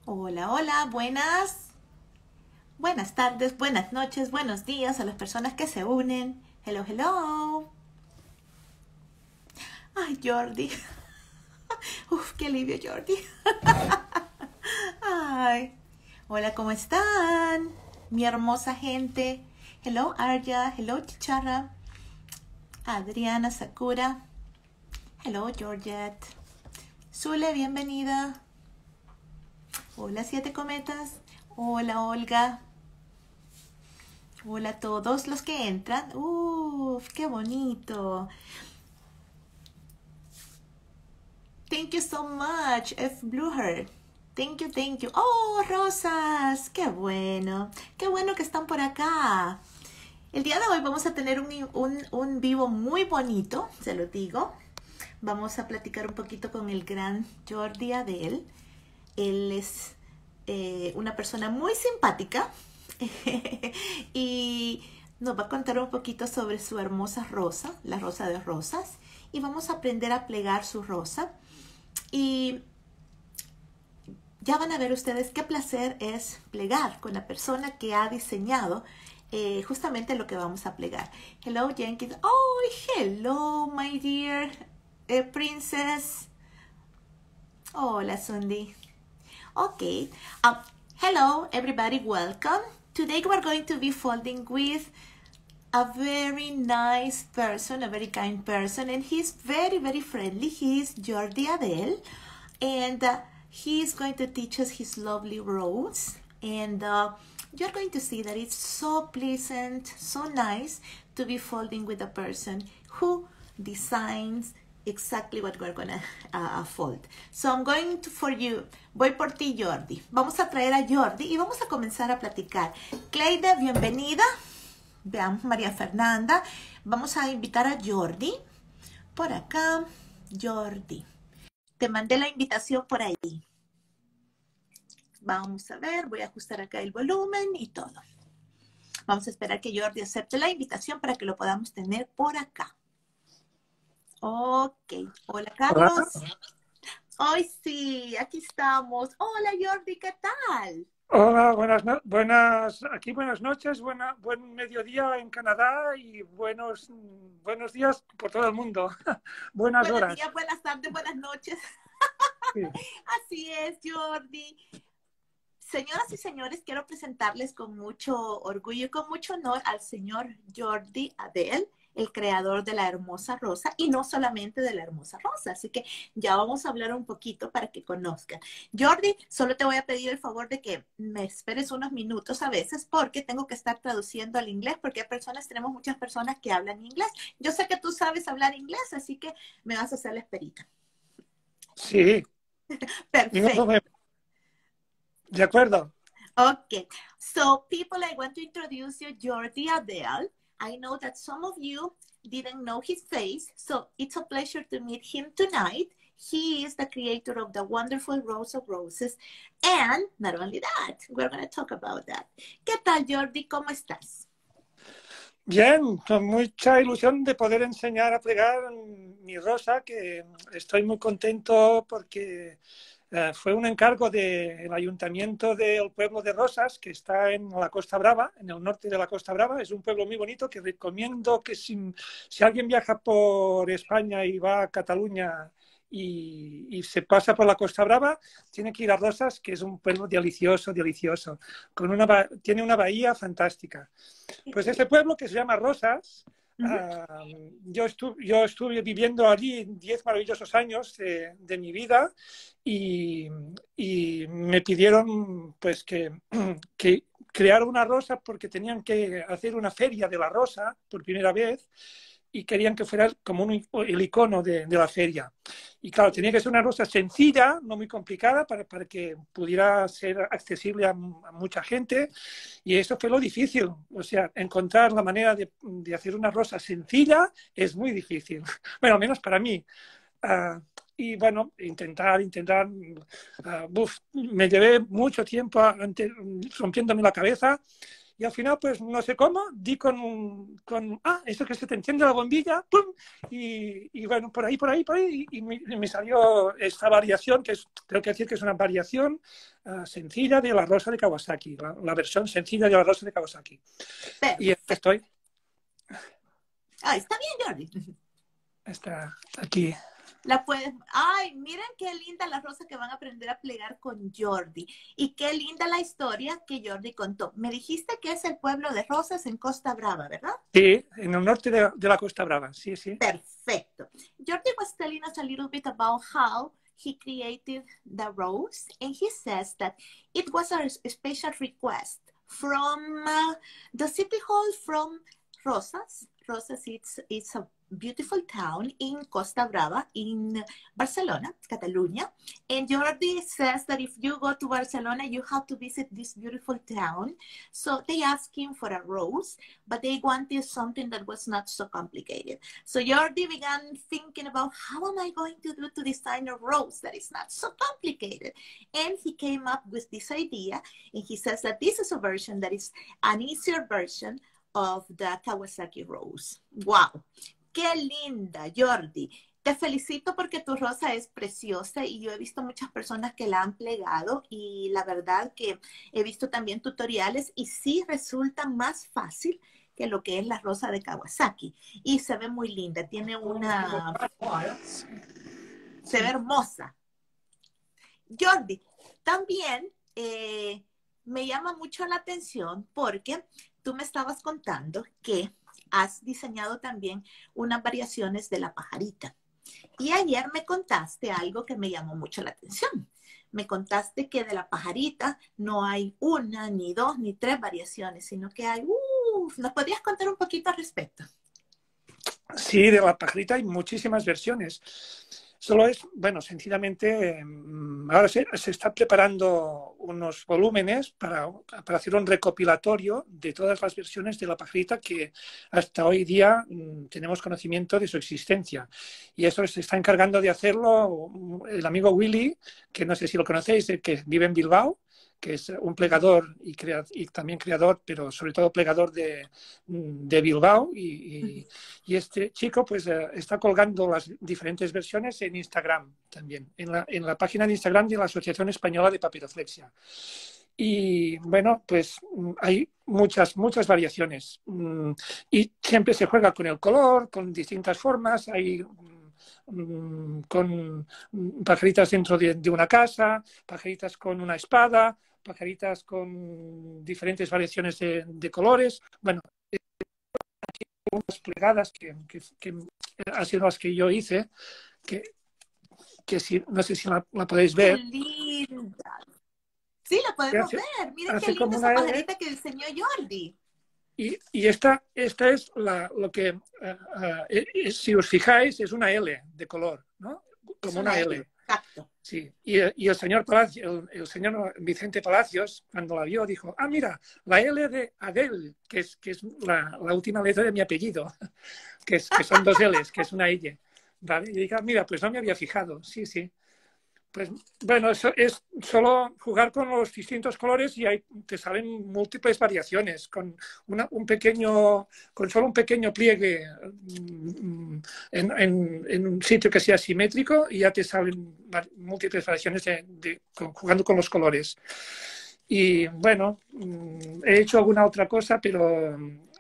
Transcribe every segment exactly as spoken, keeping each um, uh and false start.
Hola, hola, buenas, buenas tardes, buenas noches, buenos días a las personas que se unen. Hello, hello. Ay, Jordi. Uf, qué alivio, Jordi. Ay. Hola, ¿cómo están? Mi hermosa gente. Hello, Arya. Hello, Chicharra. Adriana, Sakura. Hello, Georgette. Zule, bienvenida. Hola, Siete Cometas. Hola, Olga. Hola a todos los que entran. Uf, qué bonito. Thank you so much, F. Blueheart. Thank you, thank you. Oh, rosas. Qué bueno. Qué bueno que están por acá. El día de hoy vamos a tener un, un, un vivo muy bonito, se lo digo. Vamos a platicar un poquito con el gran Jordi Adel. Él es eh, una persona muy simpática y nos va a contar un poquito sobre su hermosa rosa, la rosa de rosas, y vamos a aprender a plegar su rosa. Y ya van a ver ustedes qué placer es plegar con la persona que ha diseñado eh, justamente lo que vamos a plegar. Hello, Jenkins. Oh, hello, my dear eh, princess. Hola, Sundi. Okay. Um, hello, everybody. Welcome. Today we're going to be folding with a very nice person, a very kind person, and he's very, very friendly. He is Jordi Adel, and uh, he is going to teach us his lovely rose. And uh, you're going to see that it's so pleasant, so nice to be folding with a person who designs exactly what we're gonna uh, fold. So I'm going to, for you, voy por ti, Jordi. Vamos a traer a Jordi y vamos a comenzar a platicar. Cleide, bienvenida. Veamos, María Fernanda. Vamos a invitar a Jordi. Por acá, Jordi. Te mandé la invitación por ahí. Vamos a ver, voy a ajustar acá el volumen y todo. Vamos a esperar que Jordi acepte la invitación para que lo podamos tener por acá. Ok. Hola, Hola, Carlos. Hoy sí, aquí estamos. Hola, Jordi, ¿qué tal? hola, buenas, no- buenas, aquí buenas noches, buena, buen mediodía en Canadá y buenos, buenos días por todo el mundo. Buenas Buenos horas. días, buenas tardes, buenas noches. Sí. Así es, Jordi. Señoras y señores, quiero presentarles con mucho orgullo y con mucho honor al señor Jordi Adel, el creador de la hermosa rosa, y no solamente de la hermosa rosa. Así que ya vamos a hablar un poquito para que conozcan. Jordi, solo te voy a pedir el favor de que me esperes unos minutos a veces porque tengo que estar traduciendo al inglés porque hay personas, tenemos muchas personas que hablan inglés. Yo sé que tú sabes hablar inglés, así que me vas a hacer la esperita. Sí, ningún Perfecto. problema. De acuerdo. Okay, so people, I want to introduce you Jordi Adele. I know that some of you didn't know his face, so it's a pleasure to meet him tonight. He is the creator of the wonderful Rose of Roses. And not only that, we're going to talk about that. ¿Qué tal, Jordi? ¿Cómo estás? Bien, con mucha ilusión de poder enseñar a plegar mi rosa, que estoy muy contento porque eh, fue un encargo del ayuntamiento del pueblo de Rosas, que está en la Costa Brava, en el norte de la Costa Brava. Es un pueblo muy bonito que recomiendo que si, si alguien viaja por España y va a Cataluña y, y se pasa por la Costa Brava, tiene que ir a Rosas, que es un pueblo delicioso, delicioso. Con una, tiene una bahía fantástica. Pues ese pueblo que se llama Rosas, Uh -huh. uh, yo, estu yo, estuve viviendo allí diez maravillosos años de, de mi vida y, y, me pidieron pues que, que creara una rosa porque tenían que hacer una feria de la rosa por primera vez y querían que fuera como un, el icono de, de la feria. Y claro, tenía que ser una rosa sencilla, no muy complicada, para, para que pudiera ser accesible a, a, mucha gente. Y eso fue lo difícil. O sea, encontrar la manera de, de hacer una rosa sencilla es muy difícil. Bueno, al menos para mí. Uh, y bueno, intentar, intentar, uh, uf, me llevé mucho tiempo ante, rompiéndome la cabeza y al final, pues no sé cómo, di con, un, con ah, eso que se te enciende la bombilla, ¡pum! Y, y bueno, por ahí, por ahí, por ahí, y, y me, me salió esta variación, que es, tengo que decir que es una variación uh, sencilla de la rosa de Kawasaki, la, la versión sencilla de la rosa de Kawasaki. Y aquí Perfecto. estoy. Ah, está bien, Jordi. Está aquí. La puedes... Ay, miren qué linda la rosa que van a aprender a plegar con Jordi. Y qué linda la historia que Jordi contó. Me dijiste que es el pueblo de Rosas en Costa Brava, ¿verdad? Sí, en el norte de, de la Costa Brava, sí, sí. Perfecto. Jordi was telling us a little bit about how he created the rose. And he says that it was a special request from uh, the city hall from Rosas. Rosas, it's, it's a beautiful town in Costa Brava, in Barcelona, Catalonia. And Jordi says that if you go to Barcelona, you have to visit this beautiful town. So they asked him for a rose, but they wanted something that was not so complicated. So Jordi began thinking about how am I going to do to design a rose that is not so complicated? And he came up with this idea, and he says that this is a version that is an easier version of the Kawasaki rose. Wow. ¡Qué linda, Jordi! Te felicito porque tu rosa es preciosa y yo he visto muchas personas que la han plegado y la verdad que he visto también tutoriales y sí resulta más fácil que lo que es la rosa de Kawasaki. Y se ve muy linda, tiene una... se ve hermosa. Jordi, también eh, me llama mucho la atención porque tú me estabas contando que has diseñado también unas variaciones de la pajarita. Y ayer me contaste algo que me llamó mucho la atención. Me contaste que de la pajarita no hay una, ni dos, ni tres variaciones, sino que hay... Uh, ¿nos podrías contar un poquito al respecto? Sí, de la pajarita hay muchísimas versiones. Solo es, bueno, sencillamente, ahora se, se están preparando unos volúmenes para, para hacer un recopilatorio de todas las versiones de la pajarita que hasta hoy día mmm, tenemos conocimiento de su existencia. Y eso se está encargando de hacerlo el amigo Willy, que no sé si lo conocéis, que vive en Bilbao, que es un plegador y, crea, y también creador, pero sobre todo plegador de, de Bilbao. Y, y, y este chico pues uh, está colgando las diferentes versiones en Instagram también, en la, en la página de Instagram de la Asociación Española de Papiroflexia. Y bueno, pues hay muchas, muchas variaciones. Y siempre se juega con el color, con distintas formas. Hay con pajaritas dentro de, de una casa, pajaritas con una espada, pajaritas con diferentes variaciones de, de colores. Bueno, aquí hay unas plegadas que, que, que han sido las que yo hice, que, que si, no sé si la, la podéis ver. ¡Qué linda! Sí, la podemos hace, ver. Miren hace qué linda esa L, pajarita que diseñó Jordi. Y, y esta, esta es la, lo que, uh, uh, si os fijáis, es una L de color, ¿no? Como una, una L. L. Exacto. Sí. Y, y el señor Palacios, el, el señor Vicente Palacios, cuando la vio, dijo, ah, mira, la L de Adel, que es, que es la, la última letra de mi apellido, que, es, que son dos L's, que es una I. ¿Vale? Y dije, ah, mira, pues no me había fijado. Sí, sí. Pues bueno, eso es solo jugar con los distintos colores y ahí te salen múltiples variaciones. Con, una, un pequeño, con solo un pequeño pliegue en, en, en un sitio que sea simétrico y ya te salen múltiples variaciones de, de, con, jugando con los colores. Y bueno, he hecho alguna otra cosa, pero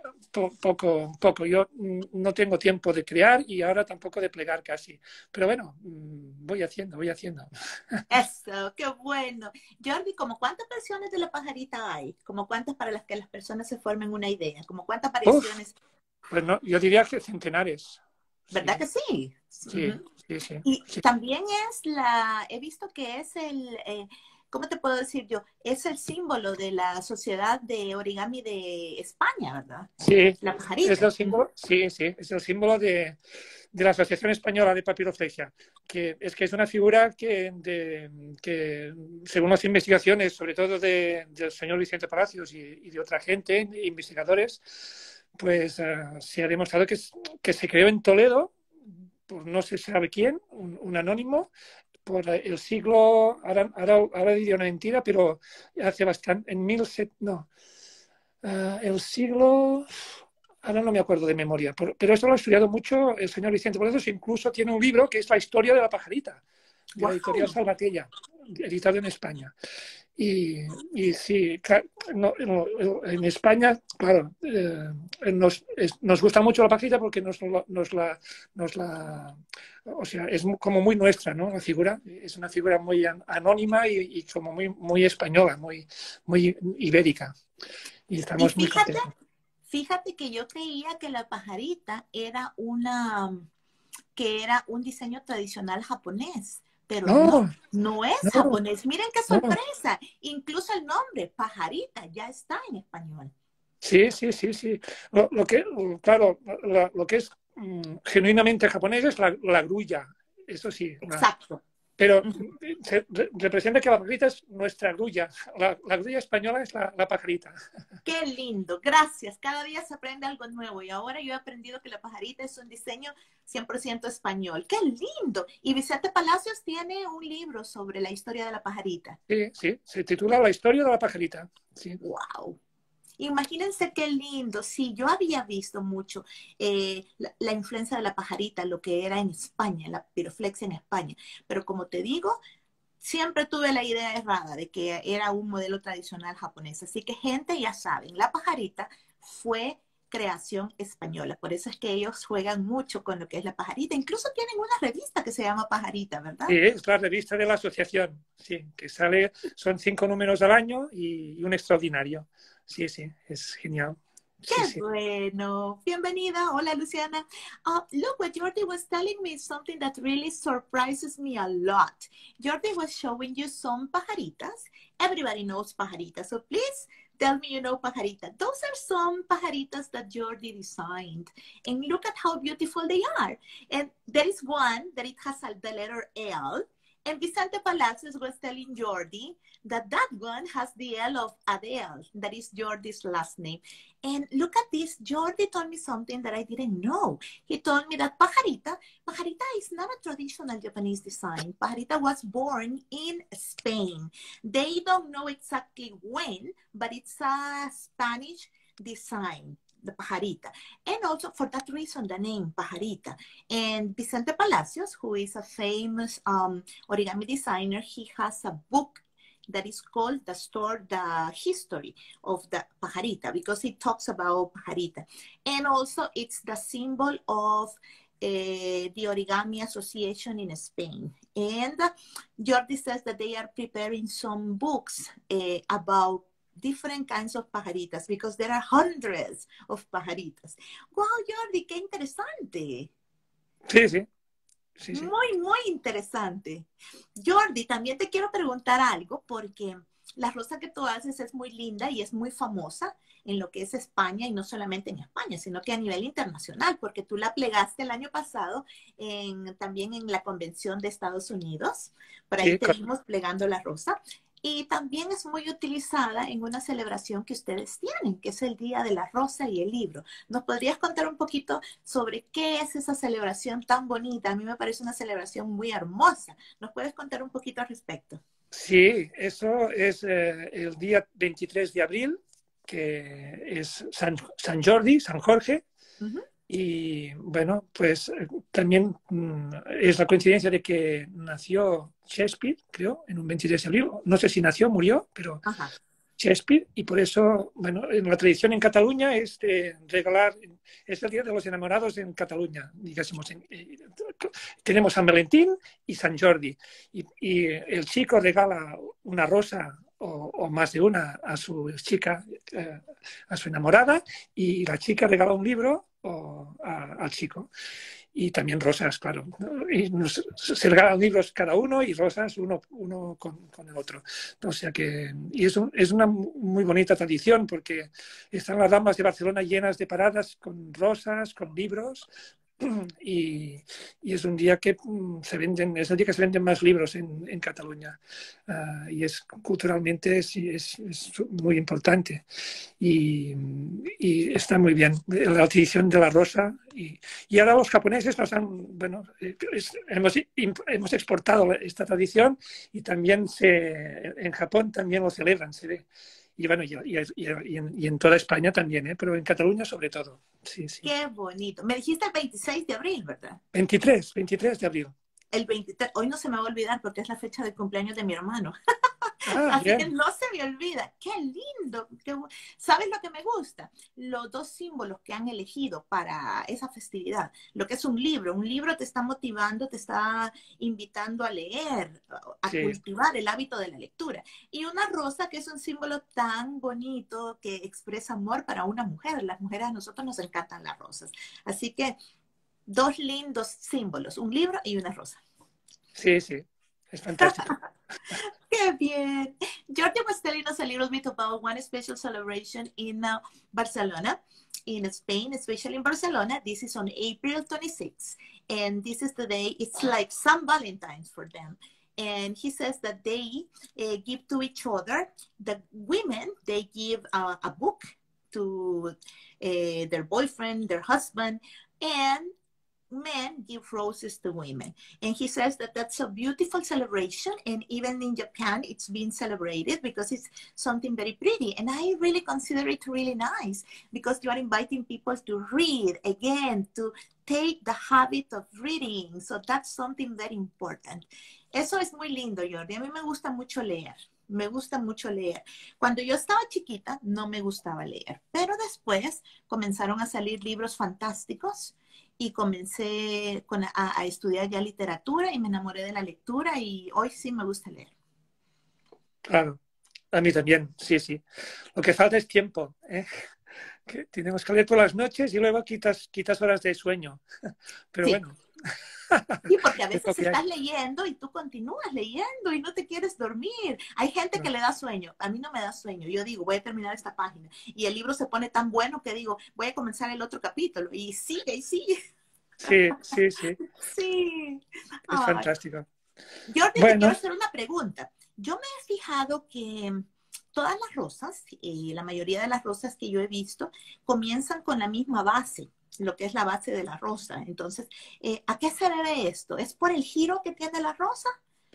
poco, poco. Yo no tengo tiempo de crear y ahora tampoco de plegar casi. Pero bueno, voy haciendo, voy haciendo. Eso, qué bueno. Jordi, ¿como cuántas versiones de la pajarita hay? ¿Como cuántas para las que las personas se formen una idea? ¿Como cuántas variaciones? Uf, pues no, yo diría que centenares. ¿Verdad sí. que sí? Sí, uh-huh. sí, sí. Y sí. también es la, he visto que es el... Eh, ¿cómo te puedo decir yo? Es el símbolo de la Sociedad de Origami de España, ¿verdad? Sí, la pajarita. Es el símbolo, sí, sí, es el símbolo de, de la Asociación Española de Papiroflexia, que es que es una figura que, de, que según las investigaciones, sobre todo de, del señor Vicente Palacios y, y de otra gente, investigadores, pues uh, se ha demostrado que, que se creó en Toledo, por no se sabe quién, un, un anónimo, por el siglo, ahora, ahora, ahora diría una mentira, pero hace bastante, en mil set, no, Uh, el siglo... Ahora no me acuerdo de memoria, pero, pero esto lo ha estudiado mucho el señor Vicente Palacios. Incluso tiene un libro que es La historia de la pajarita, de la editorial ¡Wow! Salvatella, editado en España. Y, y sí, no, no, en España, claro, eh, nos, es, nos gusta mucho la pajarita porque nos, nos, la, nos la... O sea, es como muy nuestra, ¿no? La figura es una figura muy anónima y, y como muy, muy española, muy, muy ibérica. Y Y estamos muy fíjate, contentos. fíjate que yo creía que la pajarita era una, que era un diseño tradicional japonés, pero no, No, no es no, japonés. Miren qué no. sorpresa. Incluso el nombre, pajarita, ya está en español. Sí, sí, sí, sí. Lo, lo que, claro, lo, lo que es mm, genuinamente japonés es la, la grulla, eso sí. La, Exacto. pero Ujú. se, re, representa que la pajarita es nuestra grulla. La, la grulla española es la, la pajarita. Qué lindo, gracias. Cada día se aprende algo nuevo y ahora yo he aprendido que la pajarita es un diseño cien por ciento español. Qué lindo. Y Vicente Palacios tiene un libro sobre la historia de la pajarita. Sí, sí, se titula La historia de la pajarita. Sí. Wow. Imagínense qué lindo. Sí, yo había visto mucho eh, la, la influencia de la pajarita, lo que era en España, la piroflexia en España. Pero como te digo, siempre tuve la idea errada de que era un modelo tradicional japonés. Así que gente, ya saben, la pajarita fue creación española. Por eso es que ellos juegan mucho con lo que es la pajarita. Incluso tienen una revista que se llama Pajarita, ¿verdad? Sí, es la revista de la asociación, sí, que sale, son cinco números al año y, y un extraordinario. Sí, sí, es genial. Qué Sí, sí. bueno. Bienvenida. Hola, Luciana. Uh, look, what Jordi was telling me is something that really surprises me a lot. Jordi was showing you some pajaritas. Everybody knows pajaritas. So please tell me you know pajarita. Those are some pajaritas that Jordi designed. And look at how beautiful they are. And there is one that it has a, the letter L. And Vicente Palacios was telling Jordi that that one has the L of Adele. That is Jordi's last name. And look at this. Jordi told me something that I didn't know. He told me that pajarita, pajarita is not a traditional Japanese design. Pajarita was born in Spain. They don't know exactly when, but it's a Spanish design, the pajarita. And also for that reason, the name pajarita. And Vicente Palacios, who is a famous um, origami designer, he has a book that is called the store, the history of the pajarita, because it talks about pajarita. And also it's the symbol of uh, the Origami Association in Spain. And uh, Jordi says that they are preparing some books uh, about different kinds of pajaritas, because there are hundreds of pajaritas. Wow, Jordi, qué interesante. Sí, sí. Sí, sí. Muy, muy interesante. Jordi, también te quiero preguntar algo porque la rosa que tú haces es muy linda y es muy famosa en lo que es España y no solamente en España, sino que a nivel internacional, porque tú la plegaste el año pasado en, también en la Convención de Estados Unidos. Por ahí Sí, te vimos plegando la rosa. Y también es muy utilizada en una celebración que ustedes tienen, que es el Día de la Rosa y el Libro. ¿Nos podrías contar un poquito sobre qué es esa celebración tan bonita? A mí me parece una celebración muy hermosa. ¿Nos puedes contar un poquito al respecto? Sí, eso es eh, el día veintitrés de abril, que es San, San Jordi, San Jorge. Uh-huh. Y bueno, pues también mmm, es la coincidencia de que nació Shakespeare, creo, en un veintitrés de abril. No sé si nació, murió, pero uh-huh. Shakespeare. Y por eso, bueno, en la tradición en Cataluña es de regalar, es el Día de los Enamorados en Cataluña, digásemos. En, eh, tenemos San Valentín y San Jordi. Y, y el chico regala una rosa o, o más de una a su chica, eh, a su enamorada, y la chica regala un libro o a, al chico. Y también rosas, claro. Y nos, se regalan libros cada uno y rosas uno, uno con, con el otro. O sea que, y es, un, es una muy bonita tradición porque están las Ramblas de Barcelona llenas de paradas con rosas, con libros. Y, y es un día que se venden, es el día que se venden más libros en, en Cataluña. Uh, y es culturalmente es, es, es muy importante. Y, y está muy bien la tradición de la rosa. Y, y ahora los japoneses nos han, bueno, es, hemos, hemos exportado esta tradición y también se, en Japón también lo celebran, se ve. y bueno, y, y, y, en, y en toda España también, ¿eh? Pero en Cataluña sobre todo. Sí, sí. Qué bonito. Me dijiste el veintiséis de abril, ¿verdad? veintitrés, veintitrés de abril. El veintitrés, hoy no se me va a olvidar porque es la fecha de cumpleaños de mi hermano. Ah, Así que bien. no se me olvida. ¡Qué lindo! Qué... ¿Sabes lo que me gusta? Los dos símbolos que han elegido para esa festividad. Lo que es un libro. Un libro te está motivando, te está invitando a leer, a Sí, cultivar el hábito de la lectura. Y una rosa que es un símbolo tan bonito que expresa amor para una mujer. Las mujeres a nosotros nos encantan las rosas. Así que dos lindos símbolos, un libro y una rosa. sí, sí. Es fantástico. ¡Qué bien! Jordi was telling us a little bit about one special celebration in uh, Barcelona, in Spain, especially in Barcelona. This is on April twenty-sixth. And this is the day, it's like San Valentine's for them. And he says that they uh, give to each other, the women, they give uh, a book to uh, their boyfriend, their husband, and men give roses to women. And he says that that's a beautiful celebration. And even in Japan, it's being celebrated because it's something very pretty. And I really consider it really nice because you are inviting people to read again, to take the habit of reading. So that's something very important. Eso es muy lindo, Jordi. A mí me gusta mucho leer. Me gusta mucho leer. Cuando yo estaba chiquita, no me gustaba leer. Pero después comenzaron a salir libros fantásticos y comencé con, a, a estudiar ya literatura y me enamoré de la lectura y hoy sí me gusta leer. Claro, a mí también, sí, sí. Lo que falta es tiempo, ¿eh? Que tenemos que leer por las noches y luego quitas, quitas horas de sueño. Pero sí. bueno. Sí, porque a veces es estás hay. leyendo y tú continúas leyendo y no te quieres dormir. Hay gente no. que le da sueño. A mí no me da sueño. Yo digo, voy a terminar esta página. Y el libro se pone tan bueno que digo, voy a comenzar el otro capítulo. Y sigue, y sigue. Sí, sí, sí. Sí. Es Ay. fantástico. Jordi, bueno. te quiero hacer una pregunta. Yo me he fijado que todas las rosas, eh, la mayoría de las rosas que yo he visto, comienzan con la misma base, lo que es la base de la rosa. Entonces, eh, ¿a qué se debe esto? ¿Es por el giro que tiene la rosa?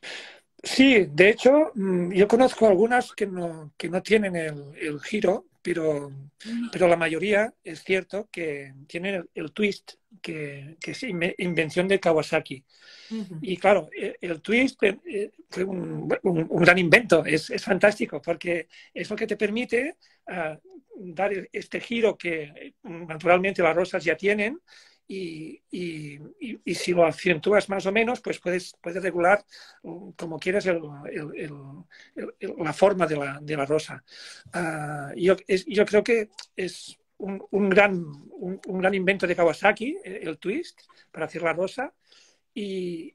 Sí, de hecho, yo conozco algunas que no, que no tienen el, el giro, pero, pero la mayoría es cierto que tienen el, el twist, que, que es invención de Kawasaki. Uh-huh. Y claro, el, el twist fue un, un, un gran invento, es, es fantástico, porque es lo que te permite uh, dar este giro que naturalmente las rosas ya tienen. Y, y, y, y si lo acentúas más o menos, pues puedes, puedes regular como quieras el, el, el, el, la forma de la, de la rosa. Uh, yo, es, yo creo que es un, un, gran, un, un gran invento de Kawasaki, el, el twist, para hacer la rosa. Y,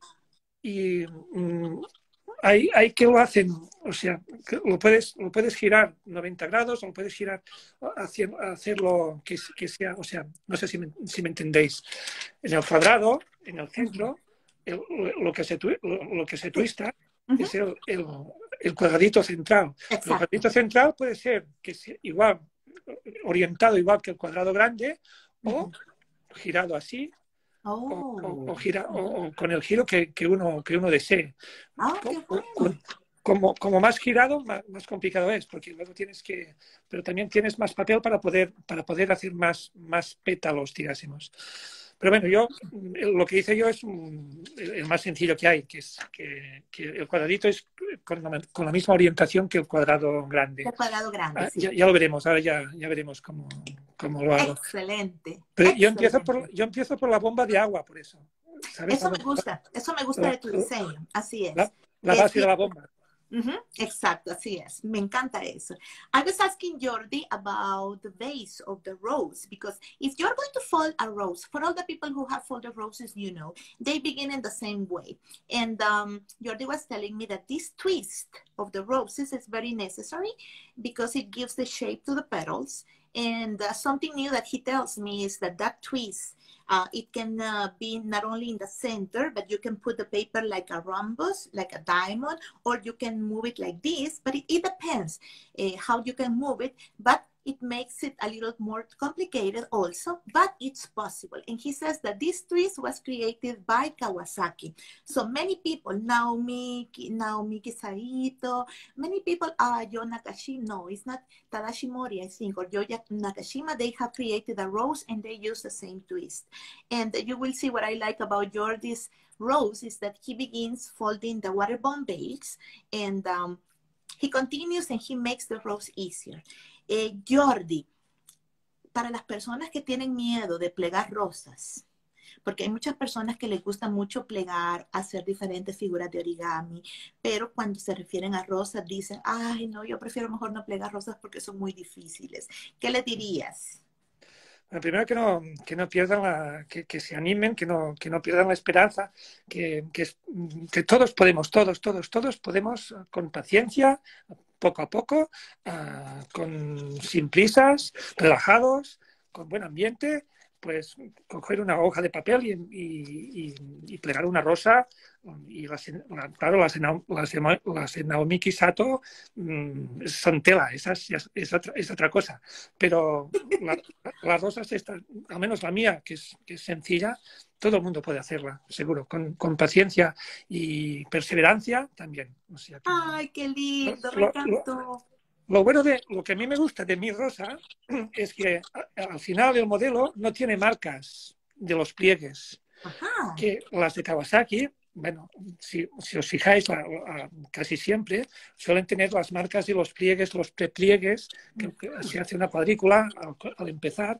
y um, hay, hay que lo hacen, o sea, lo puedes, lo puedes girar noventa grados o lo puedes girar, hacer, hacerlo que, que sea, o sea, no sé si me, si me entendéis, en el cuadrado, en el centro, el, lo, que se, lo, lo que se twista uh-huh. es el, el, el cuadradito central. El cuadradito central puede ser que sea igual, orientado igual que el cuadrado grande uh-huh. o girado así. Oh. O, o, o, gira, o, o con el giro que, que, uno, que uno desee. Ah, qué bueno. Como, como más girado, más, más complicado es, porque luego tienes que... Pero también tienes más papel para poder, para poder hacer más, más pétalos, digásemos. Pero bueno, yo lo que hice yo es un, el más sencillo que hay, que es que, que el cuadradito es con la, con la misma orientación que el cuadrado grande. El cuadrado grande, ah, sí. Ya, ya lo veremos, ahora ya, ya veremos cómo, cómo lo hago. Excelente. Pero excelente. Yo, empiezo por, yo empiezo por la bomba de agua, por eso. ¿Sabes? Eso me gusta, eso me gusta la, de tu diseño, así es. La, la base de la bomba. Uh-huh. Exacto, así es. Me encanta eso. I was asking Jordi about the base of the rose, because if you're going to fold a rose, for all the people who have folded roses, you know, they begin in the same way. And um, Jordi was telling me that this twist of the roses is very necessary because it gives the shape to the petals. And uh, something new that he tells me is that that twist, Uh, it can uh, be not only in the center, but you can put the paper like a rhombus, like a diamond, or you can move it like this, but it, it depends uh, how you can move it. But it makes it a little more complicated also, but it's possible. And he says that this twist was created by Kawasaki. So many people, Naomi, Naomi Saito, many people, ah, uh, Yo Nakashima, no, it's not Tadashi Mori, I think, or Yo Nakashima, they have created a rose and they use the same twist. And you will see what I like about Jordi's rose is that he begins folding the water bomb base and um, he continues and he makes the rose easier. Eh, Jordi, para las personas que tienen miedo de plegar rosas, porque hay muchas personas que les gusta mucho plegar, hacer diferentes figuras de origami, pero cuando se refieren a rosas dicen, ay no, yo prefiero mejor no plegar rosas porque son muy difíciles. ¿Qué le dirías? Bueno, primero que no, que no pierdan la, que, que se animen, que no, que no pierdan la esperanza, que, que, que todos podemos, todos, todos, todos podemos con paciencia, poco a poco, uh, con, sin prisas, relajados, con buen ambiente, pues coger una hoja de papel y, y, y, y plegar una rosa. Y las, la, claro, las, las, las Naomi Sato mmm, son tela, esas es, es, otra, es otra cosa. Pero la, las rosas, esta, al menos la mía, que es, que es sencilla, todo el mundo puede hacerla, seguro, con, con paciencia y perseverancia también. O sea que, ¡ay, qué lindo! Lo, me encantó. Lo, lo bueno de lo que a mí me gusta de mi rosa es que al final el modelo no tiene marcas de los pliegues. Ajá. Que las de Kawasaki, bueno, si, si os fijáis, la, la, casi siempre suelen tener las marcas de los pliegues, los prepliegues, que, que se hace una cuadrícula al, al empezar.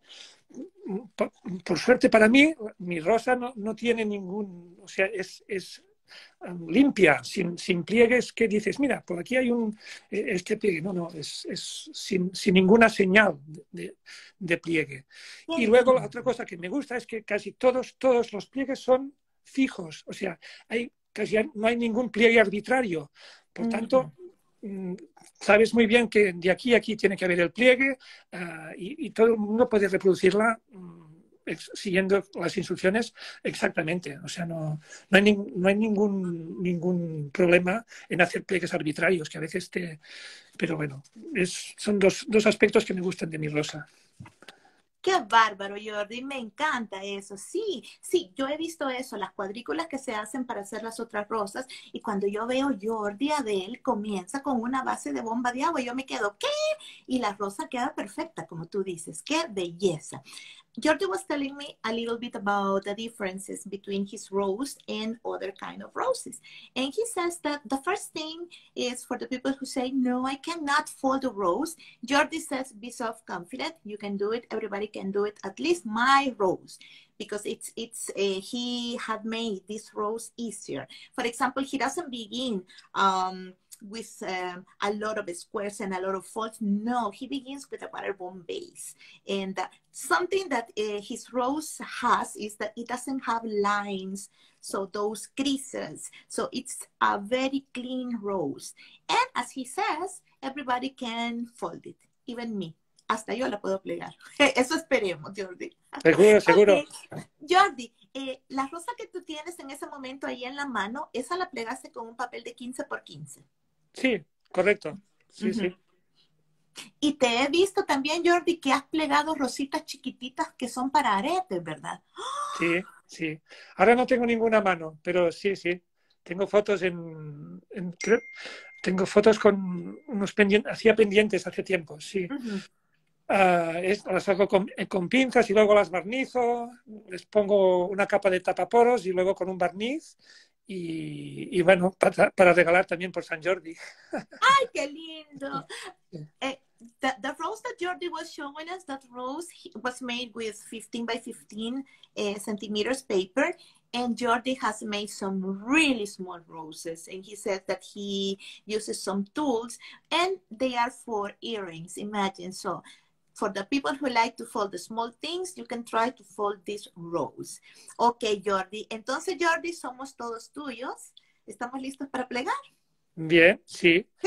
Por, por suerte para mí, mi rosa no, no tiene ningún, o sea, es, es um, limpia, sin, sin pliegues que dices, mira, por aquí hay un, este pliegue. No, no, es, es sin, sin ninguna señal de, de pliegue. Y luego la otra cosa que me gusta es que casi todos, todos los pliegues son fijos, o sea, hay, casi no hay ningún pliegue arbitrario. Por tanto, uh-huh. sabes muy bien que de aquí a aquí tiene que haber el pliegue uh, y, y todo el mundo puede reproducirla um, siguiendo las instrucciones exactamente. O sea, no, no, hay, ni, no hay ningún, ningún problema en hacer pliegues arbitrarios, que a veces te... Pero bueno, es, son dos, dos aspectos que me gustan de mi rosa. ¡Qué bárbaro, Jordi! Me encanta eso. Sí, sí, yo he visto eso, las cuadrículas que se hacen para hacer las otras rosas. Y cuando yo veo Jordi Adel comienza con una base de bomba de agua, yo me quedo, ¿qué? Y la rosa queda perfecta, como tú dices. ¡Qué belleza! Jordi was telling me a little bit about the differences between his rose and other kind of roses. And he says that the first thing is for the people who say, no, I cannot fold a rose. Jordi says, be self-confident. You can do it. Everybody can do it. At least my rose. Because it's, it's uh, he had made this rose easier. For example, he doesn't begin um, with um, a lot of squares and a lot of folds. No, he begins with a water bomb base. And uh, something that uh, his rose has is that it doesn't have lines, so those creases. So it's a very clean rose. And as he says, everybody can fold it, even me. Hasta yo la puedo plegar. Eso esperemos, Jordi. Seguro, seguro. Okay. Jordi, eh, la rosa que tú tienes en ese momento ahí en la mano, esa la plegaste con un papel de quince por quince. Sí, correcto. Sí, uh-huh. sí. Y te he visto también, Jordi, que has plegado rositas chiquititas que son para aretes, ¿verdad? Sí, sí. Ahora no tengo ninguna mano, pero sí, sí. Tengo fotos en... en creo, tengo fotos con unos pendientes, hacía pendientes hace tiempo, sí. Uh-huh. Uh, es, las hago con, con pinzas y luego las barnizo, les pongo una capa de tapaporos y luego con un barniz y, y bueno, para, para regalar también por San Jordi. ¡Ay, qué lindo! eh, the, the rose that Jordi was showing us, that rose was made with fifteen by fifteen uh, centimeters paper. And Jordi has made some really small roses. And he says that he uses some tools and they are for earrings, imagine. So for the people who like to fold the small things, you can try to fold this rose. Ok, Jordi. Entonces, Jordi, somos todos tuyos. ¿Estamos listos para plegar? Bien, sí. ¿Sí?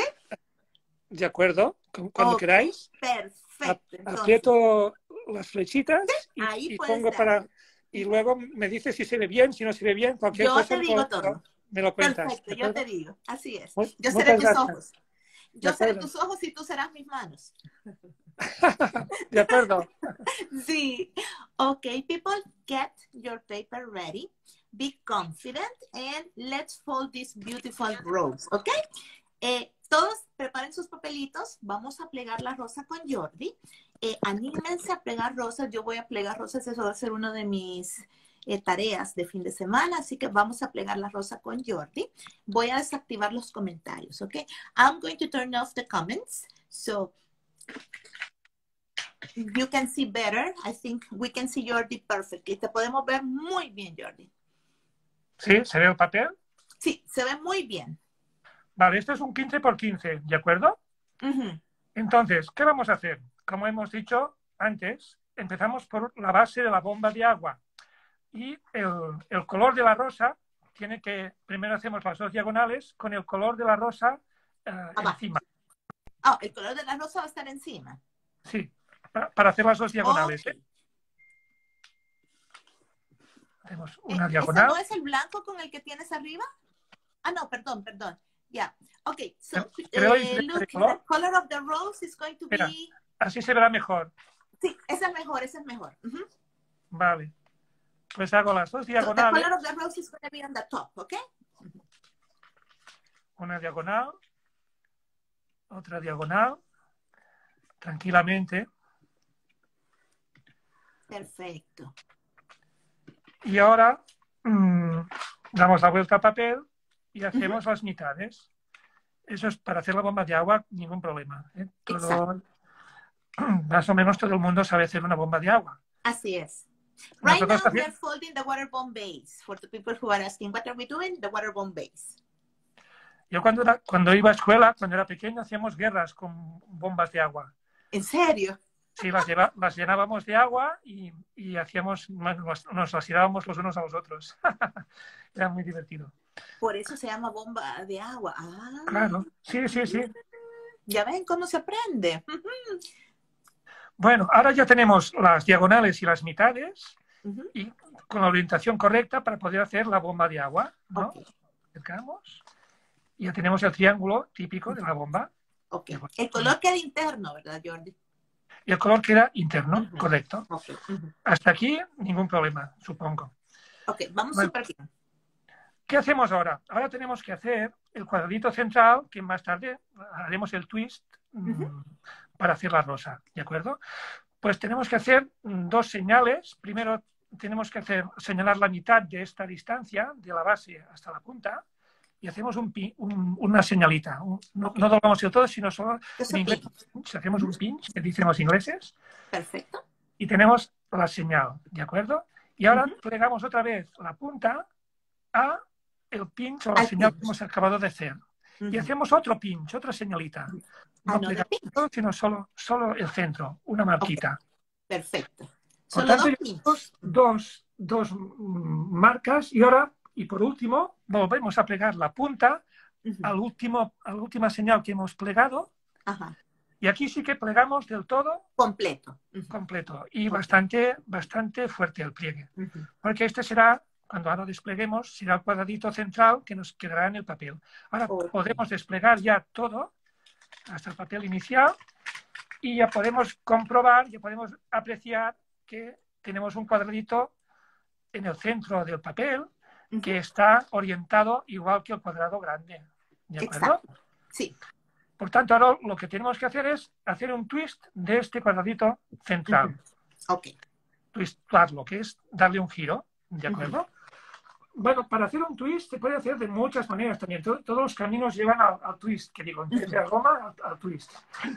De acuerdo, cuando okay, queráis. Perfecto. Entonces, aprieto las flechitas ¿sí? y, Ahí y puedes pongo dar. para... Y luego me dices si se ve bien, si no se ve bien, cualquier yo cosa. Yo te digo me, todo. Me lo cuentas. Perfecto, yo te digo. Así es. Muy, yo seré tus gracias. ojos. Yo seré tus ojos y tú serás mis manos. De acuerdo. Sí. Okay, people, get your paper ready. Be confident and let's fold this beautiful rose, ¿ok? Eh, todos preparen sus papelitos. Vamos a plegar la rosa con Jordi. Eh, anímense a plegar rosas. Yo voy a plegar rosas. Eso va a ser una de mis eh, tareas de fin de semana. Así que vamos a plegar la rosa con Jordi. Voy a desactivar los comentarios, ¿ok? I'm going to turn off the comments. So you can see better. I think we can see Jordi perfectly. Te podemos ver muy bien, Jordi. ¿Sí? ¿Se ve el papel? Sí, se ve muy bien. Vale, esto es un quince por quince, ¿de acuerdo? Uh-huh. Entonces, ¿qué vamos a hacer? Como hemos dicho antes, empezamos por la base de la bomba de agua. Y el, el color de la rosa tiene que, primero hacemos las dos diagonales con el color de la rosa uh, encima. Ah, el color de la rosa va a estar encima. Sí, para, para hacer las dos diagonales. Okay. ¿eh? Hacemos una ¿Eh, diagonal. ¿Ese no es el blanco con el que tienes arriba? Ah, no, perdón, perdón. Yeah. Okay, so uh, look, the color of the rose is going to Mira, be... así se verá mejor. Sí, ese es mejor, ese es mejor. Uh-huh. Vale. Pues hago las dos diagonales. So the color of the rose is going to be on the top, okay? Uh-huh. Una diagonal. Otra diagonal. Tranquilamente. Perfecto. Y ahora mmm, damos la vuelta al papel y hacemos uh-huh. las mitades. Eso es para hacer la bomba de agua, ningún problema. ¿eh? Todo, más o menos todo el mundo sabe hacer una bomba de agua. Así es. Right now we are folding the water bomb base. For the people who are asking, what are we doing? The water bomb base. Yo cuando, era, cuando iba a escuela, cuando era pequeño, hacíamos guerras con bombas de agua. ¿En serio? Sí, las, lleva, las llenábamos de agua y, y hacíamos, nos, nos las tirábamos los unos a los otros. Era muy divertido. Por eso se llama bomba de agua. Ah, claro, sí, sí, sí. Ya ven cómo se aprende. Bueno, ahora ya tenemos las diagonales y las mitades uh-huh. y con la orientación correcta para poder hacer la bomba de agua, ¿no? Okay. Acercamos. Y ya tenemos el triángulo típico de la bomba. Okay. El color queda interno, ¿verdad, Jordi? Y el color queda interno, uh-huh. correcto. Okay. Uh-huh. Hasta aquí, ningún problema, supongo. Ok, vamos bueno, súper bien. ¿Qué hacemos ahora? Ahora tenemos que hacer el cuadradito central, que más tarde haremos el twist uh-huh. para hacer la rosa, ¿de acuerdo? Pues tenemos que hacer dos señales. Primero tenemos que hacer, señalar la mitad de esta distancia, de la base hasta la punta, y hacemos un, un, una señalita. Un, no, no doblamos el todo, sino solo en inglés. Si hacemos un pinch, que dicen los ingleses. Perfecto. Y tenemos la señal, ¿de acuerdo? Y ahora uh-huh. plegamos otra vez la punta a el pinch o la Al señal pinch. que hemos acabado de hacer. Uh-huh. Y hacemos otro pinch, otra señalita. No ah, plegamos no todo, sino solo, solo el centro, una marquita. Okay. Perfecto. Por Solo tanto, dos, dos, dos marcas y ahora, y por último, volvemos a plegar la punta uh-huh. al último, a la última señal que hemos plegado. Ajá. Y aquí sí que plegamos del todo. Completo. Uh-huh. Completo. Y okay. bastante, bastante fuerte el pliegue. Uh-huh. Porque este será, cuando ahora despleguemos, será el cuadradito central que nos quedará en el papel. Ahora okay. podemos desplegar ya todo, hasta el papel inicial, y ya podemos comprobar, ya podemos apreciar que tenemos un cuadradito en el centro del papel uh-huh. que está orientado igual que el cuadrado grande. ¿De acuerdo? Exacto. Sí. Por tanto, ahora lo que tenemos que hacer es hacer un twist de este cuadradito central. Uh-huh. Ok. Twistarlo, que es darle un giro. ¿De acuerdo? Uh-huh. Bueno, para hacer un twist se puede hacer de muchas maneras también. Todo, todos los caminos llevan al, al twist, que digo, desde la goma al, al twist.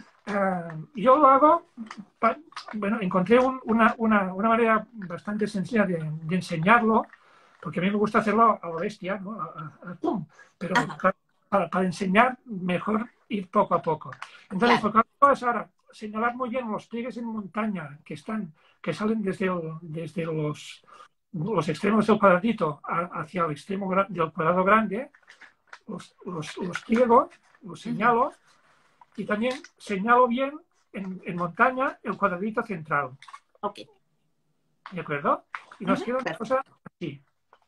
Uh, yo lo hago, pa, bueno, encontré un, una, una, una manera bastante sencilla de, de enseñarlo, porque a mí me gusta hacerlo a la bestia, ¿no? A, a, a, ¡pum! Pero para, para enseñar, mejor ir poco a poco. Entonces, claro. Lo que hago es ahora señalar muy bien los pliegues en montaña que, están, que salen desde, el, desde los... los extremos del cuadradito hacia el extremo del cuadrado grande, los, los, los pliego, los señalo uh-huh. y también señalo bien en, en montaña el cuadradito central. Ok. ¿De acuerdo? Y nos uh-huh. queda una cosa así.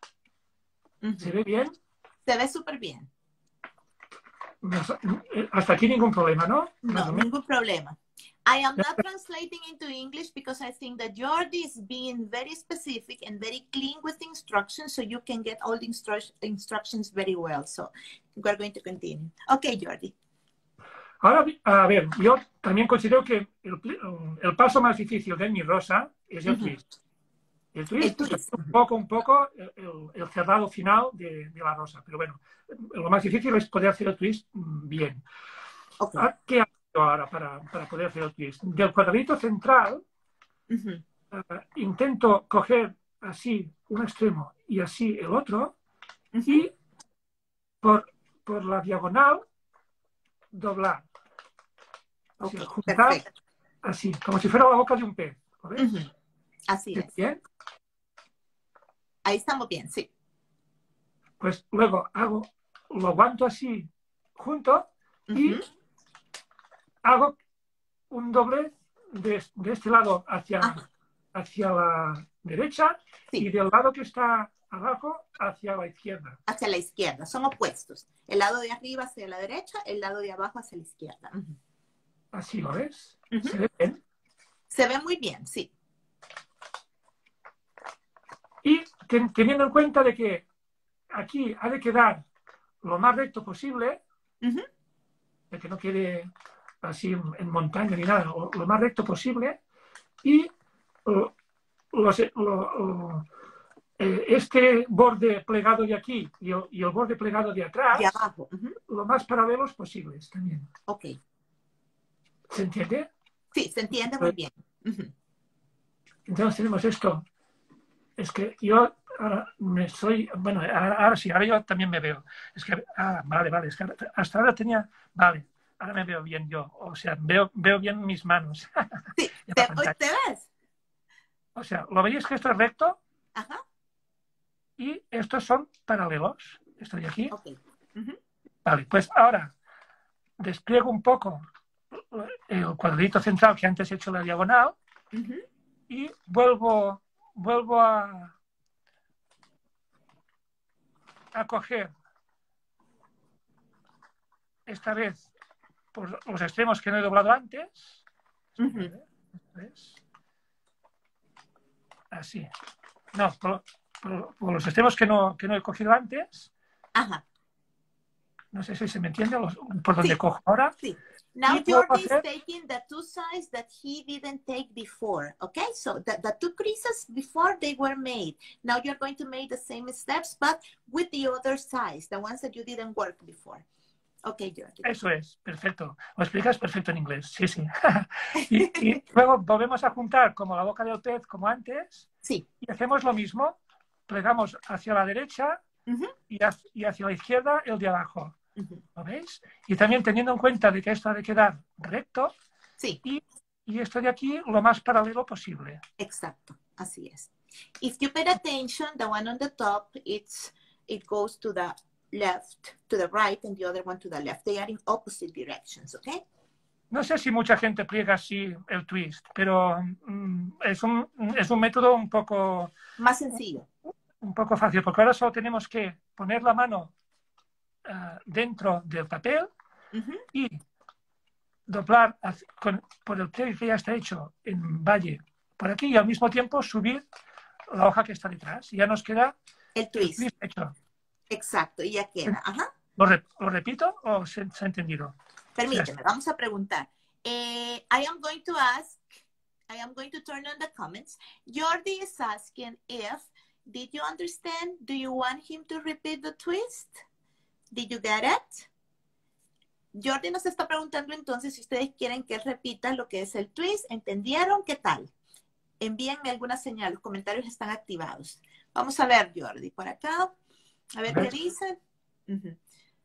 Uh-huh. ¿Se ve bien? Se ve súper bien. Hasta aquí ningún problema, ¿no? No, ningún problema. I am not translating into English because I think that Jordi is being very specific and very clean with the instructions, so you can get all the instru instructions very well. So we're going to continue. Okay, Jordi. Ahora, a ver, yo también considero que el, el paso más difícil de mi rosa es el uh-huh. twist. El twist, el twist. Es un poco, un poco el, el, el cerrado final de, de la rosa. Pero bueno, lo más difícil es poder hacer el twist bien. Okay. ¿Qué hago ahora para, para poder hacer el twist? Del cuadradito central, uh-huh. uh, intento coger así un extremo y así el otro, uh-huh. y por, por la diagonal doblar. O sea, okay, juntar perfecto. Así, como si fuera la boca de un pez. ¿Ves? Uh-huh. Así es. ¿Bien? Ahí estamos bien, sí. Pues luego hago, lo aguanto así junto, uh-huh. y hago un doblez de, de este lado hacia, uh-huh. hacia la derecha, sí. y del lado que está abajo hacia la izquierda. Hacia la izquierda, son opuestos. El lado de arriba hacia la derecha, el lado de abajo hacia la izquierda. Uh-huh. Así, ¿lo ves? Uh-huh. ¿Se ve bien? Se ve muy bien, sí. Y ten, teniendo en cuenta de que aquí ha de quedar lo más recto posible, uh-huh. de que no quede así en montaña ni nada, lo, lo más recto posible, y uh, los, lo, uh, eh, este borde plegado de aquí y el, y el borde plegado de atrás, de abajo, uh-huh. lo más paralelos posibles también. Ok. ¿Se entiende? Sí, se entiende muy bien. Uh-huh. Entonces tenemos esto. Es que yo ahora me soy, bueno, ahora, ahora sí, ahora yo también me veo. Es que, ah, vale, vale, es que hasta ahora tenía, vale, ahora me veo bien yo. O sea, veo, veo bien mis manos. Sí, ¿te, ¿te ves? O sea, ¿lo veis que esto es recto? Ajá. Y estos son paralelos. Estoy aquí. Ok. Uh-huh. Vale, pues ahora despliego un poco el cuadradito central que antes he hecho la diagonal, uh-huh. y vuelvo... Vuelvo a, a coger esta vez por los extremos que no he doblado antes. Uh-huh. Así. No, por, por, por los extremos que no, que no he cogido antes. Ajá. No sé si se me entiende los, por donde sí. cojo ahora. Sí. Now Jordi is taking the two sides that he didn't take before, okay? So the, the two creases before they were made. Now you're going to make the same steps, but with the other sides, the ones that you didn't work before. Okay, Jordi. Eso es, perfecto. Lo explicas perfecto en inglés, sí, sí. y, y luego volvemos a juntar como la boca del pez, como antes. Sí. Y hacemos lo mismo. Plegamos hacia la derecha, uh-huh. y, hacia, y hacia la izquierda el de abajo. Uh-huh. ¿Lo veis? Y también teniendo en cuenta de que esto ha de quedar recto, sí. y, y esto de aquí lo más paralelo posible. Exacto, así es. If you pay attention, the one on the top, it's, it goes to the left, to the right, and the other one to the left. They are in opposite directions, okay? No sé si mucha gente pliega así el twist, pero mm, es, un, es un método un poco... Más sencillo. Un, un poco fácil, porque ahora solo tenemos que poner la mano Uh, dentro del papel, uh-huh. y doblar con, por el pliegue que ya está hecho en valle por aquí, y al mismo tiempo subir la hoja que está detrás. Y ya nos queda el twist, el twist hecho. Exacto, y ya queda. Ajá. ¿Lo, rep ¿Lo repito o se, se ha entendido? Permíteme, sí. Vamos a preguntar. Eh, I am going to ask, I am going to turn on the comments. Jordi is asking if, did you understand? Do you want him to repeat the twist? Did you get it? Jordi nos está preguntando entonces si ustedes quieren que repita lo que es el twist. ¿Entendieron? ¿Qué tal? Envíenme alguna señal. Los comentarios están activados. Vamos a ver, Jordi, por acá. A ver qué dice. Uh-huh.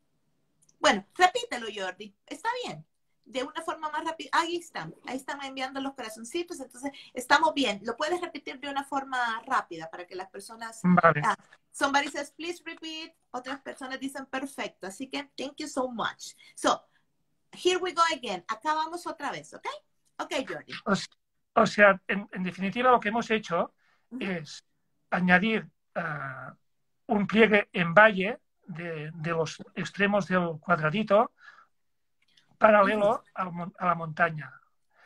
Bueno, repítelo, Jordi. Está bien. De una forma más rápida. Ahí están. Ahí están enviando los corazoncitos. Entonces, estamos bien. Lo puedes repetir de una forma rápida para que las personas... Vale. Ah, somebody says, please repeat. Otras personas dicen perfecto. Así que, thank you so much. So, here we go again. Acá vamos otra vez, ¿ok? Ok, Jordi. O, o sea, en, en definitiva, lo que hemos hecho uh-huh. es añadir uh, un pliegue en valle de, de los extremos del cuadradito paralelo uh-huh. a, a la montaña.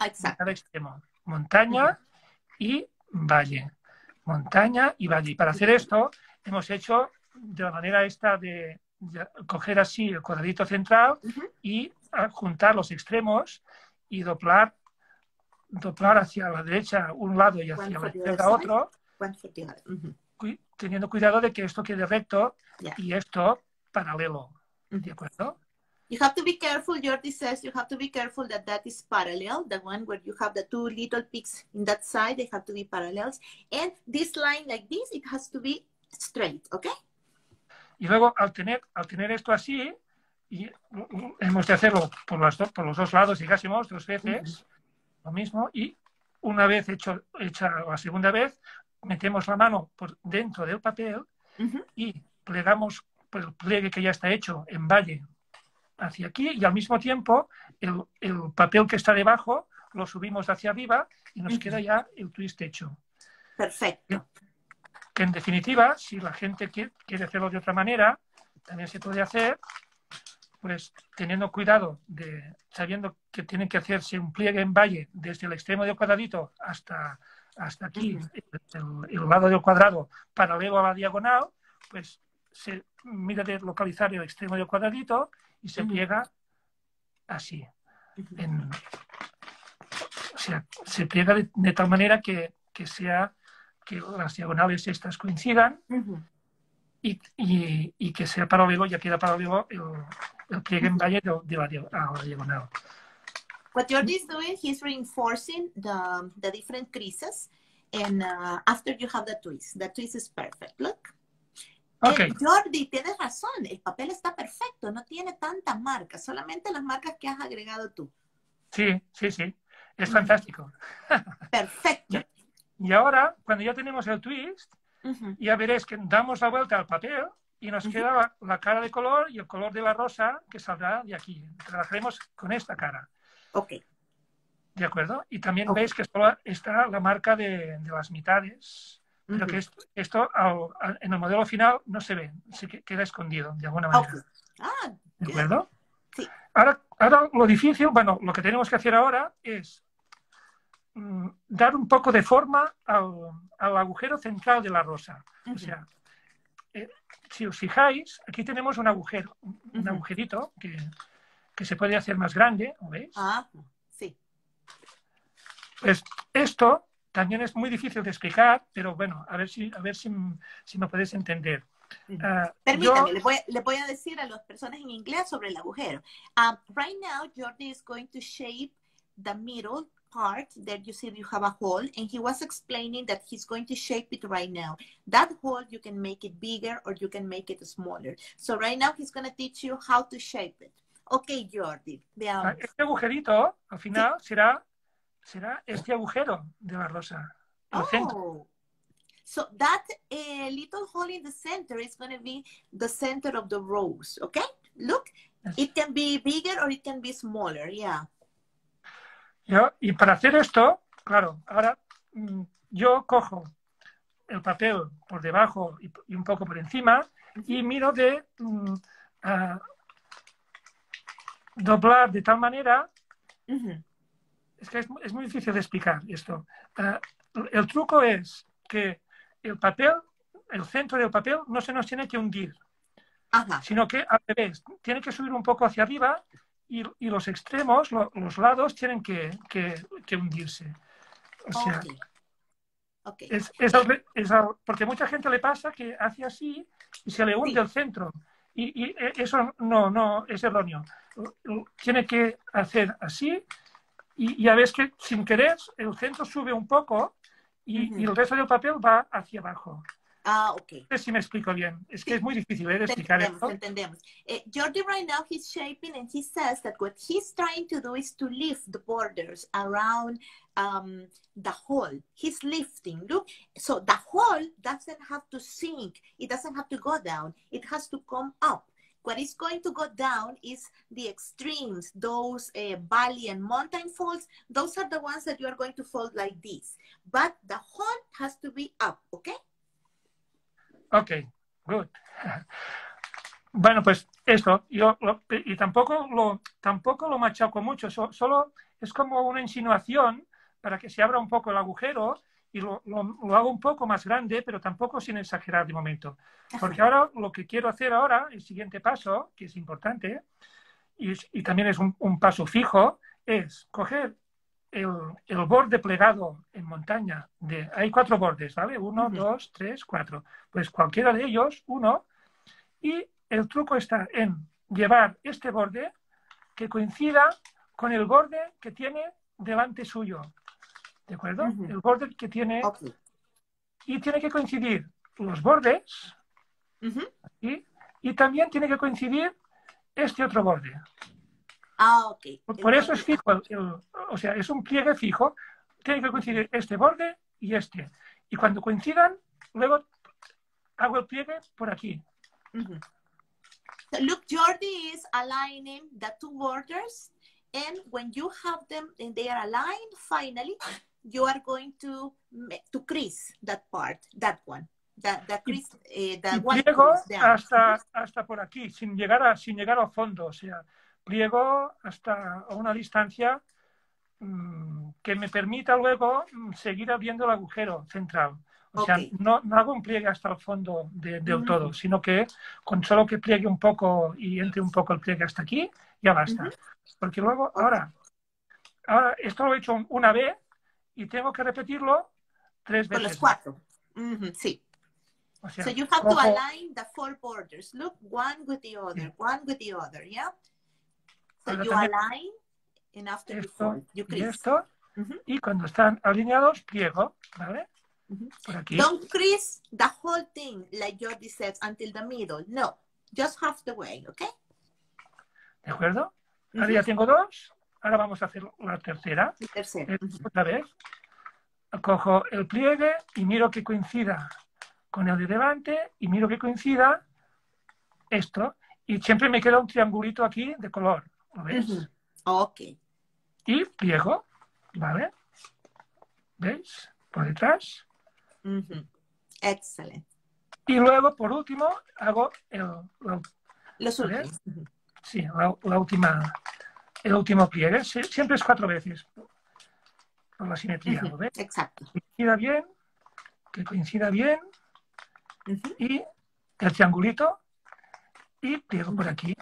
de cada Exacto. extremo. Montaña y valle. Montaña y valle. Y para hacer esto hemos hecho de la manera esta de, de coger así el cuadradito central Ujú, y ah, juntar los extremos y doblar, doblar hacia la derecha un lado y one hacia la for the other izquierda side, otro, one for the other. Ujú, cu- teniendo cuidado de que esto quede recto yeah. y esto paralelo. ¿De Ujú. acuerdo? You have to be careful, Jordi says, you have to be careful that that is parallel. The one where you have the two little peaks in that side, they have to be parallels. And this line like this, it has to be straight, okay? Y luego, al tener, al tener esto así, y hemos de hacerlo por, las do, por los dos lados, digásemos, dos veces, uh-huh. Lo mismo, y una vez hecho, hecha la segunda vez, metemos la mano por dentro del papel uh-huh. Y plegamos pues, el pliegue que ya está hecho en valle hacia aquí, y al mismo tiempo el, el papel que está debajo lo subimos hacia arriba y nos uh-huh. Queda ya el twist hecho. Perfecto. Que en definitiva, si la gente quiere, quiere hacerlo de otra manera, también se puede hacer, pues teniendo cuidado, de, sabiendo que tiene que hacerse un pliegue en valle desde el extremo del cuadradito hasta, hasta aquí, uh-huh. el, el lado del cuadrado paralelo a la diagonal, pues se mira de localizar el extremo del cuadradito y se uh-huh. Pliega así. Uh-huh. En, o sea, se pliega de, de tal manera que, que sea que las diagonales estas coincidan uh-huh. y, y, y que sea paralelo, ya queda paralelo el, el pliegue en valle de, de la, a la diagonal. What Jordi is doing, he's reinforcing the, the different creases, and uh, after you have the twist, the twist is perfect, look. Okay. And Jordi, tienes razón, el papel está perfecto, no tiene tantas marcas, solamente las marcas que has agregado tú. Sí, sí, sí, es uh-huh. Fantástico. Perfecto. Y, y ahora, cuando ya tenemos el twist, uh-huh. Ya veréis que damos la vuelta al papel y nos uh-huh. Queda la, la cara de color y el color de la rosa que saldrá de aquí. Trabajaremos con esta cara. Ok. ¿De acuerdo? Y también okay. Veis que solo está la marca de, de las mitades, uh-huh. Pero que esto, esto al, al, en el modelo final no se ve, se queda escondido de alguna manera. Okay. Ah, ¿de acuerdo? Sí. Ahora, ahora lo difícil, bueno, lo que tenemos que hacer ahora es mm, dar un poco de forma al, al agujero central de la rosa. Uh-huh. O sea, eh, si os fijáis, aquí tenemos un agujero, un uh-huh. agujerito que, que se puede hacer más grande, ¿lo veis? Ah, sí. Pues esto también es muy difícil de explicar, pero bueno, a ver si, a ver si, si me podéis entender. Uh, Permítame, yo... le, voy, le voy a decir a las personas en inglés sobre el agujero. Um, right now, Jordi is going to shape the middle part that you see you have a hole, and he was explaining that he's going to shape it right now. That hole, you can make it bigger or you can make it smaller. So right now, he's going to teach you how to shape it. Ok, Jordi, veamos. Este agujerito, al final, sí. será... será este agujero de la rosa, el oh. centro. So that uh, little hole in the center is going to be the center of the rose, okay? Look, yes. It can be bigger or it can be smaller, yeah. Yo, y para hacer esto, claro, ahora yo cojo el papel por debajo y, y un poco por encima uh-huh. Y miro de um, uh, doblar de tal manera... Uh-huh. Es que es, es muy difícil de explicar esto. Uh, el truco es que el papel, el centro del papel no se nos tiene que hundir, Ajá. Sino que al revés, tiene que subir un poco hacia arriba y, y los extremos, lo, los lados, tienen que, que, que hundirse. O sea, okay. Okay. Es, es, al, es al, porque mucha gente le pasa que hace así y se le hunde sí. El centro. Y, y eso no, no es erróneo. Tiene que hacer así. Y ya ves que sin querer el centro sube un poco y, uh-huh. y el resto del papel va hacia abajo. Ah, ok. No sé si me explico bien. Es que sí. es muy difícil ¿eh? de explicar entendemos, esto. Entendemos. Uh, Jordi right now he's shaping and he says that what he's trying to do is to lift the borders around um, the hole. He's lifting. Look, so the hole doesn't have to sink. It doesn't have to go down. It has to come up. What is going to go down is the extremes, those uh, valley and mountain folds. Those are the ones that you are going to fold like this. But the whole has to be up, ¿ok? Ok, good. Bueno, pues esto, yo lo, y tampoco lo, tampoco lo machaco mucho, so, solo es como una insinuación para que se abra un poco el agujero y lo, lo, lo hago un poco más grande, pero tampoco sin exagerar de momento. Porque ahora lo que quiero hacer ahora, el siguiente paso, que es importante, y, y también es un, un paso fijo, es coger el, el borde plegado en montaña. De, hay cuatro bordes, ¿vale? Uno, Ujú. dos, tres, cuatro. Pues cualquiera de ellos, uno, y el truco está en llevar este borde que coincida con el borde que tiene delante suyo. ¿De acuerdo? Ujú. El borde que tiene, Ok. y tiene que coincidir los bordes, Ujú. y, y también tiene que coincidir este otro borde. Ah, ok. El Por eso es borde. Ah. fijo, el, el, o sea, es un pliegue fijo, tiene que Ujú. coincidir este borde y este. Y cuando coincidan, luego hago el pliegue por aquí. Ujú. So look, Jordi is aligning the two borders, and when you have them and they are aligned, finally, you are going to to crease that part, that one, the the Y, crease, uh, the y white pliego crease down. hasta, hasta por aquí, sin llegar, a, sin llegar al fondo. O sea, pliego hasta a una distancia mmm, que me permita luego mmm, seguir abriendo el agujero central. O sea, Okay. no, no hago un pliegue hasta el fondo de, del Uh-huh. todo, sino que con solo que pliegue un poco y entre un poco el pliegue hasta aquí, ya basta. Uh-huh. Porque luego, Okay. ahora, ahora, esto lo he hecho una vez y tengo que repetirlo tres Con los veces más. cuatro. Uh-huh. Sí. O sea, So you have cojo, to align the four borders. Look, one with the other, sí, one with the other, yeah? So ahora you también align, and after you esto fold, you y crease. esto, Uh-huh. y cuando están alineados, pliego, ¿vale? Mm-hmm. Por aquí. Don't crease the whole thing like Jordi says until the middle. No, just half the way, okay? ¿De acuerdo? Ahora Mm-hmm. ya tengo dos. Ahora vamos a hacer la tercera. El tercero. Eh, Mm-hmm. Otra vez. Cojo el pliegue y miro que coincida con el de delante y miro que coincida esto. Y siempre me queda un triangulito aquí de color. ¿Lo ves? Mm-hmm. Ok. Y pliego. ¿Vale? ¿Veis? Por detrás. Mm-hmm. Excelente. Y luego, por último, hago el, la, Los a ver, últimos. Mm-hmm. sí, la, la última, el último pliegue. Sie- Siempre es cuatro veces por la simetría. Mm-hmm. ¿Lo ves? Exacto. Que coincida bien, que coincida bien. Mm-hmm. Y el triangulito y pliego por aquí.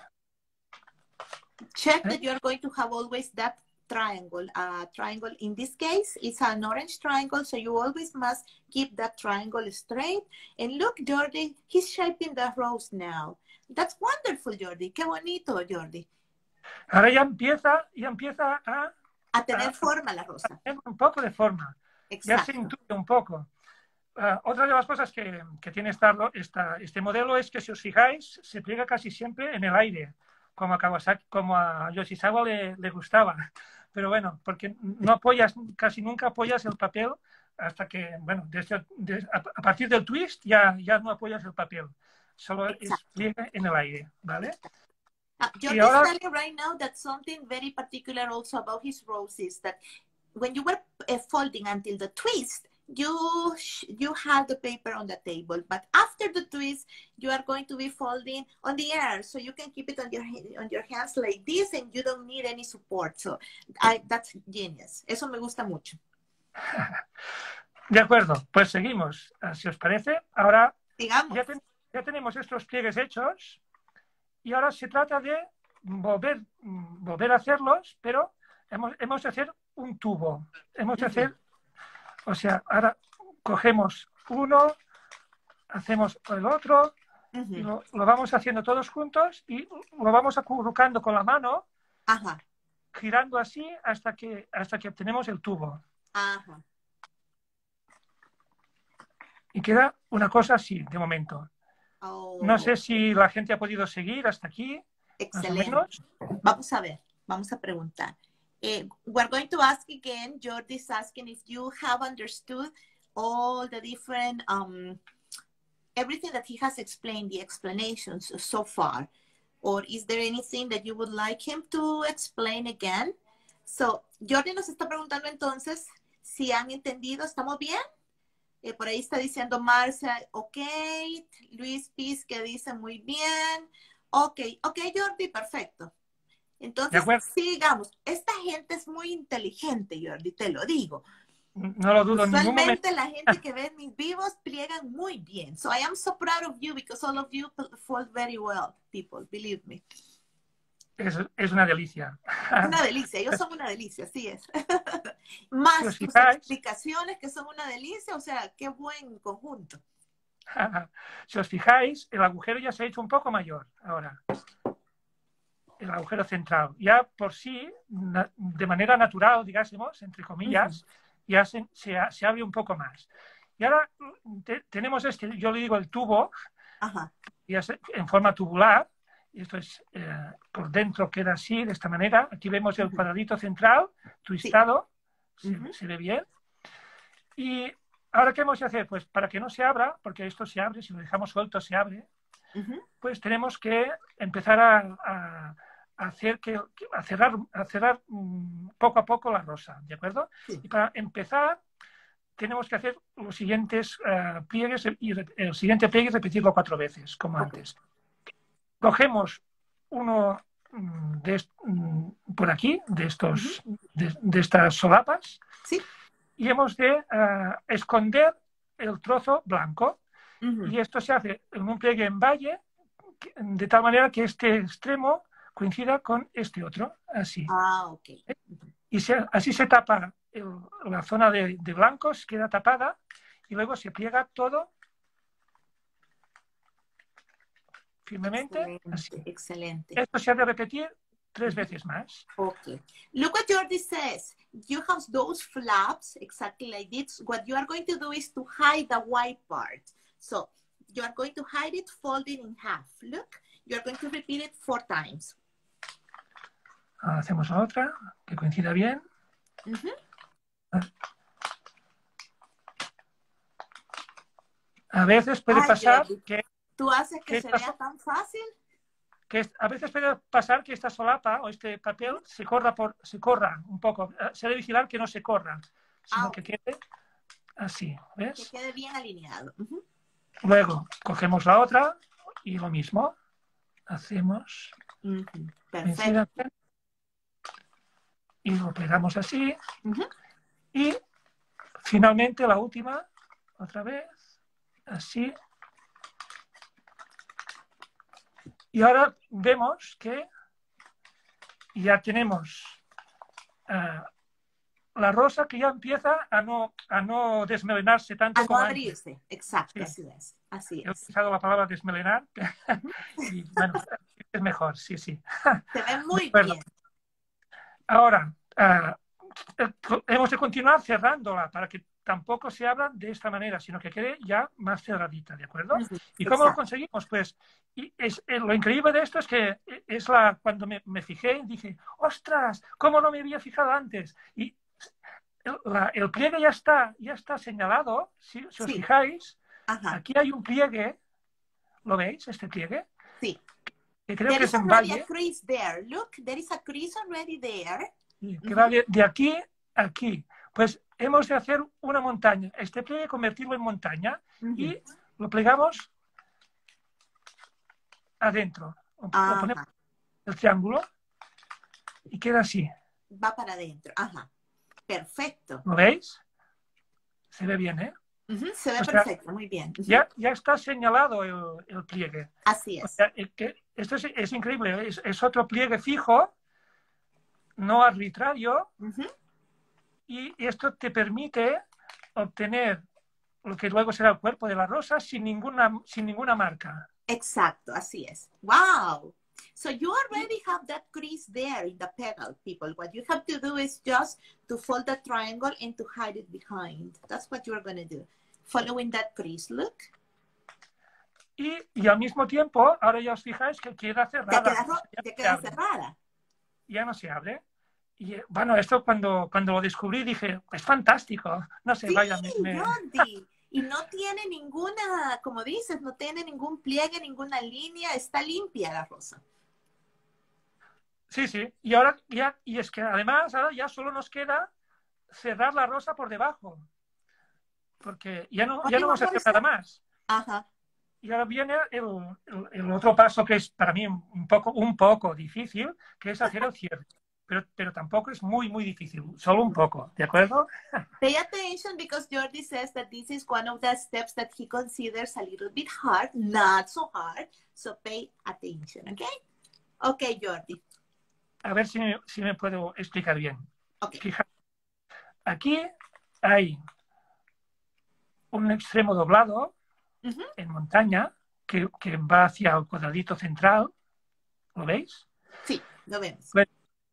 Check ¿Eh? that you're going to have always that triangle. Uh, triangle in this case is an orange triangle, so you always must keep that triangle straight. And look, Jordi, he's shaping the rose now. That's wonderful, Jordi. Qué bonito, Jordi. Ahora ya empieza, ya empieza a, A tener a, forma la a rosa. tener un poco de forma. Ya se Exacto. intuye un poco. Uh, otra de las cosas que, que tiene esta, esta, este modelo es que, si os fijáis, se pliega casi siempre en el aire, como a Kawasaki, como a Yoshizawa le, le gustaba. Pero bueno, porque no apoyas, casi nunca apoyas el papel hasta que, bueno, desde, de, a, a partir del twist ya, ya no apoyas el papel. Solo Exacto. es pliegue en el aire, ¿vale? Uh, Jordi ahora, is telling right now that something very particular also about his roses, that when you were uh, folding until the twist, you you had the paper on the table, but after the twist you are going to be folding on the air, so you can keep it on your on your hands like this, and you don't need any support. So I, that's genius. Eso me gusta mucho. De acuerdo, pues seguimos. Si os parece, ahora ya, ten, ya tenemos estos pliegues hechos y ahora se trata de volver, volver a hacerlos, pero hemos, hemos de hacer un tubo. Hemos de hacer, o sea, ahora cogemos uno, hacemos el otro, uh-huh. y lo, lo vamos haciendo todos juntos y lo vamos acurrucando con la mano, Ajá. girando así hasta que, hasta que obtenemos el tubo. Ajá. Y queda una cosa así, de momento. Oh. No sé si la gente ha podido seguir hasta aquí. Excelente. Más o menos. Vamos a ver, vamos a preguntar. Uh, we're going to ask again, Jordi's asking if you have understood all the different, um, everything that he has explained, the explanations so far. Or is there anything that you would like him to explain again? So, Jordi nos está preguntando entonces si han entendido, ¿estamos bien? Eh, por ahí está diciendo Marcia, ok. Luis Piz que dice muy bien. Ok, ok, Jordi, perfecto. ¿De Entonces, acuerdo? sigamos. Esta gente es muy inteligente, Jordi, te lo digo. No lo dudo en ningún momento. Usualmente la gente que ve mis vivos pliegan muy bien. So I am so proud of you because all of you fall very well, people, believe me. Es, es una delicia. Es una delicia, ellos son una delicia, así es. Si os Más tus fijáis, explicaciones que son una delicia, o sea, qué buen conjunto. si os fijáis, el agujero ya se ha hecho un poco mayor ahora. El agujero central. Ya por sí, de manera natural, digásemos, entre comillas, uh-huh. ya se, se, se, abre un poco más. Y ahora te, tenemos este, yo le digo el tubo, uh-huh. ya se, en forma tubular. Y esto es, eh, por dentro queda así, de esta manera. Aquí vemos el uh-huh. cuadradito central, twistado, sí. se, uh-huh. se ve bien. Y ahora, ¿qué hemos de hacer? Pues para que no se abra, porque esto se abre, si lo dejamos suelto se abre, uh-huh. pues tenemos que empezar a, a, a hacer que, a cerrar, a cerrar um, poco a poco la rosa, ¿de acuerdo? Sí. Y para empezar tenemos que hacer los siguientes uh, pliegues y el siguiente pliegue repetirlo cuatro veces, como okay. antes. Cogemos uno de, por aquí, de, estos, uh-huh. de, de estas solapas, sí. y hemos de uh, esconder el trozo blanco. Uh-huh. Y esto se hace en un pliegue en valle, de tal manera que este extremo coincida con este otro, así. Ah, ok. Uh-huh. Y se, así se tapa el, la zona de, de blancos, queda tapada, y luego se pliega todo firmemente. Excelente, así. Excelente. Esto se ha de repetir tres veces más. Okay. Look what Jordi says. You have those flaps exactly like this. What you are going to do is to hide the white part. So you are going to hide it folding in half. Look, you are going to repeat it four times. Ahora hacemos la otra, que coincida bien. Uh-huh. A veces puede Ay, pasar Jordi. que... ¿Tú haces que, que se esta... vea tan fácil? Que a veces puede pasar que esta solapa o este papel se corra, por, se corra un poco. Se debe vigilar que no se corra, sino ah, que quede así, ¿ves? Que quede bien alineado. Uh-huh. Luego cogemos la otra y lo mismo. Hacemos. Uh-huh. Perfecto. Y lo pegamos así. Uh-huh. Y finalmente la última, otra vez, así. Y ahora vemos que ya tenemos uh, la rosa que ya empieza a no, a no desmelenarse tanto a como no abrirse. Antes. Exacto, sí. así es. Así He es. utilizado la palabra desmelenar y bueno, es mejor, sí, sí. Se ve muy bien. Ahora, uh, hemos de continuar cerrándola para que tampoco se abran de esta manera, sino que quede ya más cerradita, ¿de acuerdo? Uh-huh. ¿Y cómo Exacto. lo conseguimos? Pues y es, es, lo increíble de esto es que es la cuando me, me fijé, dije, ¡ostras! ¿Cómo no me había fijado antes? Y el, la, el pliegue ya está, ya está señalado, si, si os sí. fijáis, Ajá. aquí hay un pliegue, ¿lo veis, este pliegue? Sí. Que creo there que is es en already valle. A crease there. Look, there is a crease already there. Que uh-huh. va de, de aquí a aquí. Pues hemos de hacer una montaña, este pliegue convertirlo en montaña uh-huh. y lo plegamos adentro. Ajá. Lo ponemos el triángulo y queda así. Va para adentro. Ajá. Perfecto. ¿Lo veis? Se ve bien, ¿eh? Uh-huh. Se ve o sea, perfecto, muy bien. Uh-huh. Ya, ya está señalado el, el pliegue. Así es. O sea, es que esto es, es increíble. Es, es otro pliegue fijo, no arbitrario. Uh-huh. Y esto te permite obtener lo que luego será el cuerpo de la rosa sin ninguna, sin ninguna marca. Exacto, así es. Wow. So you already have that crease there in the petal, people. What you have to do is just to fold the triangle and to hide it behind. That's what you're going to do. Following that crease, look. Y, y al mismo tiempo, ahora ya os fijáis que queda cerrada. Te queda, ya te queda cerrada. Ya no se abre. Y bueno, esto cuando, cuando lo descubrí dije, es fantástico. No sé, sí, vaya. Me... Jordi. Y no tiene ninguna, como dices, no tiene ningún pliegue, ninguna línea. Está limpia la rosa. Sí, sí. Y ahora ya, y es que además ahora ya solo nos queda cerrar la rosa por debajo. Porque ya no, ya no vamos a hacer nada más. Ajá. Y ahora viene el, el, el otro paso que es para mí un poco, un poco difícil, que es hacer el cierre. Pero, pero tampoco es muy, muy difícil, solo un poco, ¿de acuerdo? Pay attention because Jordi says that this is one of the steps that he considers a little bit hard, not so hard, so pay attention, ¿ok? Ok, Jordi. A ver si me, si me puedo explicar bien. Okay. Fijaos, aquí hay un extremo doblado uh-huh. en montaña que, que va hacia el cuadradito central, ¿lo veis? Sí, lo vemos. Pues,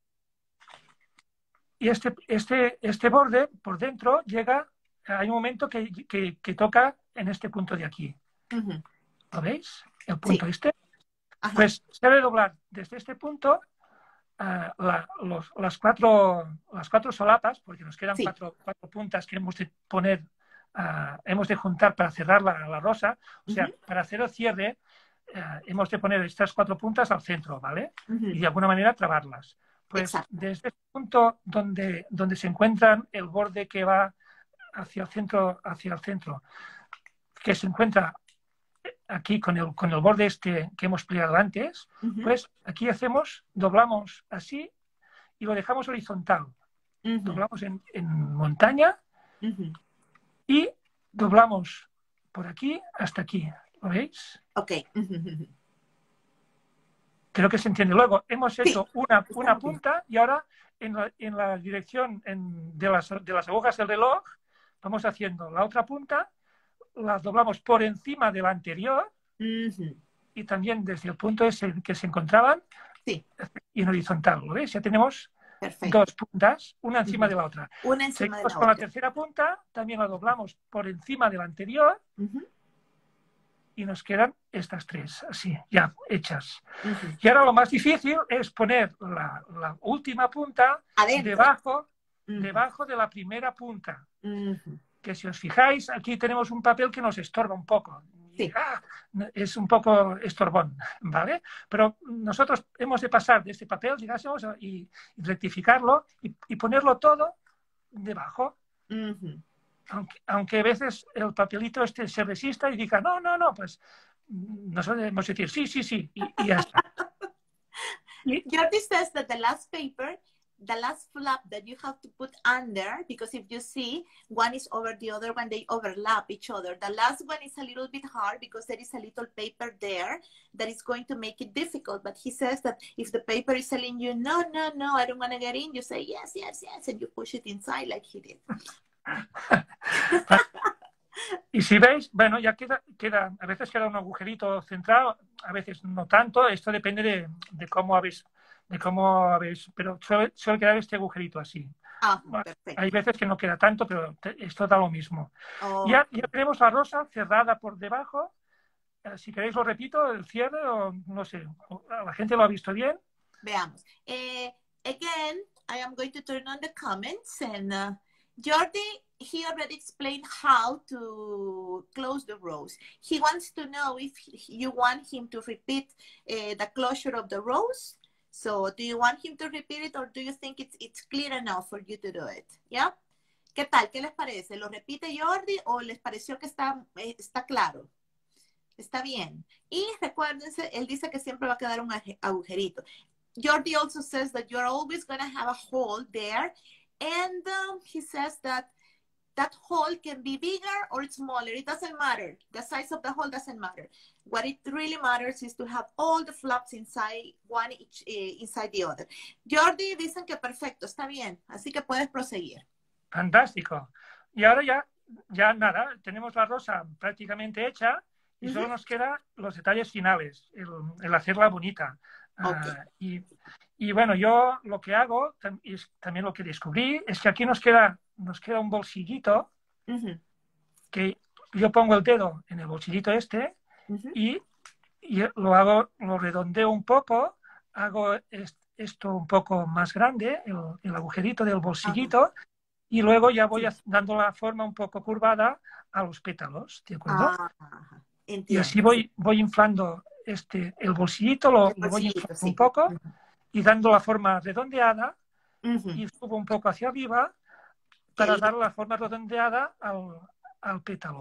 y este, este, este borde por dentro llega, hay un momento que, que, que toca en este punto de aquí. Uh-huh. ¿Lo veis? El punto sí. este. Ajá. Pues se debe doblar desde este punto uh, la, los, las, cuatro, las cuatro solapas, porque nos quedan sí. cuatro, cuatro puntas que hemos de poner, uh, hemos de juntar para cerrar la, la rosa. O sea, uh-huh. para hacer el cierre, uh, hemos de poner estas cuatro puntas al centro, ¿vale? Uh-huh. Y de alguna manera trabarlas. Pues Exacto. desde el punto donde, donde se encuentran el borde que va hacia el centro, hacia el centro, que se encuentra aquí con el, con el borde este que hemos plegado antes, uh-huh. pues aquí hacemos, doblamos así y lo dejamos horizontal. Uh-huh. Doblamos en, en montaña uh-huh. y doblamos por aquí hasta aquí. ¿Lo veis? Ok. Uh-huh. Creo que se entiende. Luego hemos hecho sí. una, una punta y ahora en la, en la dirección en, de, las, de las agujas del reloj vamos haciendo la otra punta, la doblamos por encima de la anterior uh-huh. y también desde el punto ese que se encontraban sí. y en horizontal. ¿Lo veis? Ya tenemos Perfecto. dos puntas, una encima uh-huh. de la otra. Una encima Seguimos de la con otra. la tercera punta, también la doblamos por encima de la anterior uh-huh. y nos quedan estas tres, así, ya hechas. Uh-huh. Y ahora lo más difícil es poner la, la última punta Adentro. debajo, uh-huh. debajo de la primera punta. Uh-huh. Que si os fijáis, aquí tenemos un papel que nos estorba un poco. Sí. Ah, es un poco estorbón, ¿vale? Pero nosotros hemos de pasar de este papel, digásemos, y, y rectificarlo y, y ponerlo todo debajo. Uh-huh. Aunque, aunque a veces el papelito este se resista y diga, no, no, no, pues nosotros debemos decir sí, sí, sí, y, y ya está. Jordi says that the last paper, the last flap that you have to put under, because if you see, one is over the other one, they overlap each other. The last one is a little bit hard because there is a little paper there that is going to make it difficult. But he says that if the paper is telling you, no, no, no, I don't want to get in, you say, yes, yes, yes, and you push it inside like he did. Y si veis, bueno, ya queda, queda, a veces queda un agujerito central, a veces no tanto, esto depende de, de cómo habéis, de cómo habéis, pero suele, suele quedar este agujerito así. Ah, hay veces que no queda tanto, pero te, esto da lo mismo. Oh. Ya, ya tenemos la rosa cerrada por debajo. Si queréis lo repito, el cierre, o no sé, la gente lo ha visto bien. Veamos. Eh, again, I am going to turn on the comments and uh, Jordi, he already explained how to close the rows. He wants to know if you want him to repeat uh, the closure of the rows. So, do you want him to repeat it or do you think it's, it's clear enough for you to do it? ¿Ya? ¿Qué tal? ¿Qué les parece? ¿Lo repite Jordi o les pareció que está, eh, está claro? Está bien. Y recuérdense, él dice que siempre va a quedar un agujerito. Jordi also says that you're always going to have a hole there. And um, he says that that hole can be bigger or smaller. It doesn't matter. The size of the hole doesn't matter. What it really matters is to have all the flaps inside one each, eh, inside the other. Jordi, dicen que perfecto, está bien. Así que puedes proseguir. Fantástico. Y ahora ya, ya nada, tenemos la rosa prácticamente hecha y uh-huh. solo nos quedan los detalles finales, el, el hacerla bonita. Okay. Uh, y, y bueno, yo lo que hago, tam y también lo que descubrí, es que aquí nos queda, nos queda un bolsillito uh-huh. que yo pongo el dedo en el bolsillito este uh-huh. y, y lo hago, lo redondeo un poco, hago est esto un poco más grande, el, el agujerito del bolsillito, uh-huh. y luego ya voy sí. dando la forma un poco curvada a los pétalos, ¿de acuerdo? Uh-huh. Y así voy, voy inflando este, el bolsillito, lo, el bolsillito, lo voy inflando sí. un poco uh-huh. y dando la forma redondeada uh-huh. y subo un poco hacia arriba para dar la forma redondeada al, al pétalo.